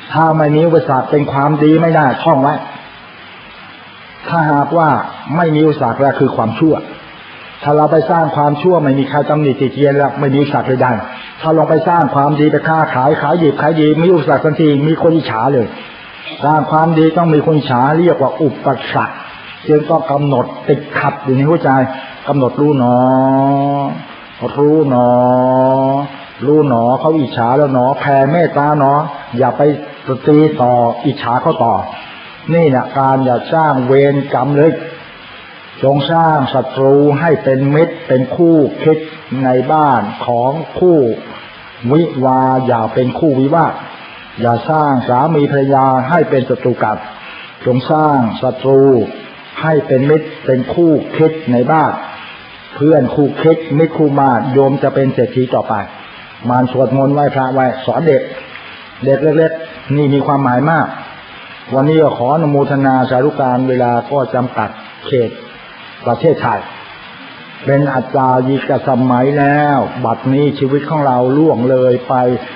S1: ถ้าไม่มีอุปสรรคเป็นความดีไม่ได้ท่องไว้ถ้าหากว่าไม่มีอุปสรรคแล้วคือความชั่วถ้าเราไปสร้างความชั่วไม่มีใครตำหนิติเตียนแล้วไม่มีอุปสรรคเลยได้ถ้าลองไปสร้างความดีไปค้าขายหยิบขายดีมีอุปสรรคทันทีมีคนอิจฉาเลยสร้างความดีต้องมีคนอิจฉาเรียกว่าอุปสรรคจึงต้องกำหนดติดขัดอยู่ในหัวใจกำหนดรู้หนอเขาอิจฉาแล้วหนอแผ่เมตตาหนออย่าไปตีต่ออิจฉาเขาต่อนี่แหละการอย่าสร้างเวรกรรมเลยจงสร้างศัตรูให้เป็นมิตรเป็นคู่คิดในบ้านของคู่วิวาอย่าเป็นคู่วิวาทอย่าสร้างสามีภรรยาให้เป็นศัตรูกันจงสร้างศัตรูให้เป็นมิตรเป็นคู่คิดในบ้านเพื่อนคู่คิดมิตรคู่บ้านโยมจะเป็นเศรษฐีต่อไปมารสวดมนต์ไหว้พระไว้สอนเด็กเล็กๆนี่มีความหมายมากวันนี้ขออนุโมทนาสาธุการเวลาก็จำกัดเขตประเทศไทยเป็นอัตรายิกสมัยแล้วบัดนี้ชีวิตของเราล่วงเลยไป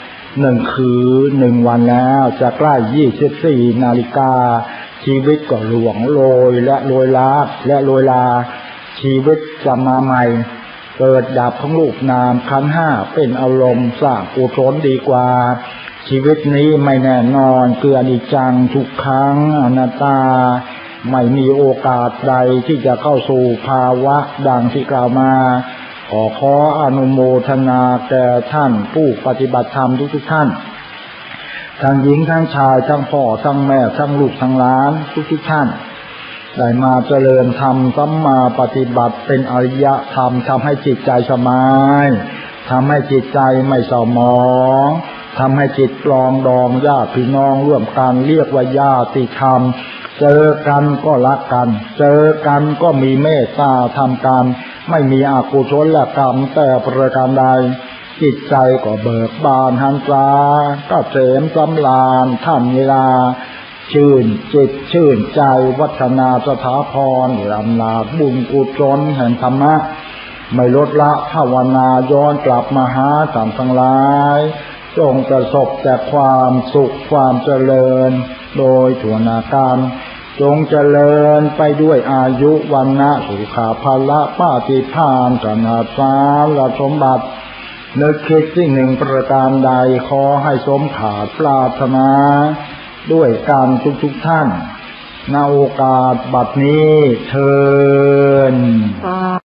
S1: 1 คืน 1 วันแล้วจะใกล้24 นาฬิกาชีวิตก็ล่วงโรยและโรยลาชีวิตจะมาใหม่เกิดดับของรูปนามขันธ์5เป็นอารมณ์สร้างกุศลดีกว่าชีวิตนี้ไม่แน่นอนคืออนิจจังทุกขังอนัตตาไม่มีโอกาสใดที่จะเข้าสู่ภาวะดังที่กล่าวมาขออนุโมทนาแก่ท่านผู้ปฏิบัติธรรมทุกท่านทั้งหญิงทั้งชายทั้งพ่อทั้งแม่ทั้งลูกทั้งหลานทุกท่านได้มาเจริญธรรมสัมมาปฏิบัติเป็นอริยธรรมทำให้จิตใจสบายทำให้จิตใจไม่เศร้าหมองทำให้จิตปลองดองญาติพี่น้องร่วมกันเรียกว่าญาติธรรมเจอกันก็รักกันเจอกันก็มีเมตตาทำกันไม่มีอกุศลกรรมแต่ประการใดจิตใจก็เบิกบานหันษาก็เสมสำราญท่านเวลาชื่นจิตชื่นใจวัฒนาสถาพรลำลาบุญกุศลแห่งธรรมะไม่ลดละภาวนาย้อนกลับมาหาสัมทั้งหลายจงประสบแต่ความสุขความเจริญโดยทั่วหน้ากันจงเจริญไปด้วยอายุวันนะสุขาภละปาฏิภาณสนาสารสมบัตินึกคิดสิ่งหนึ่งประการใดขอให้สมขาดปรารถนาด้วยการทุกท่านณโอกาสบัดนี้เชิญ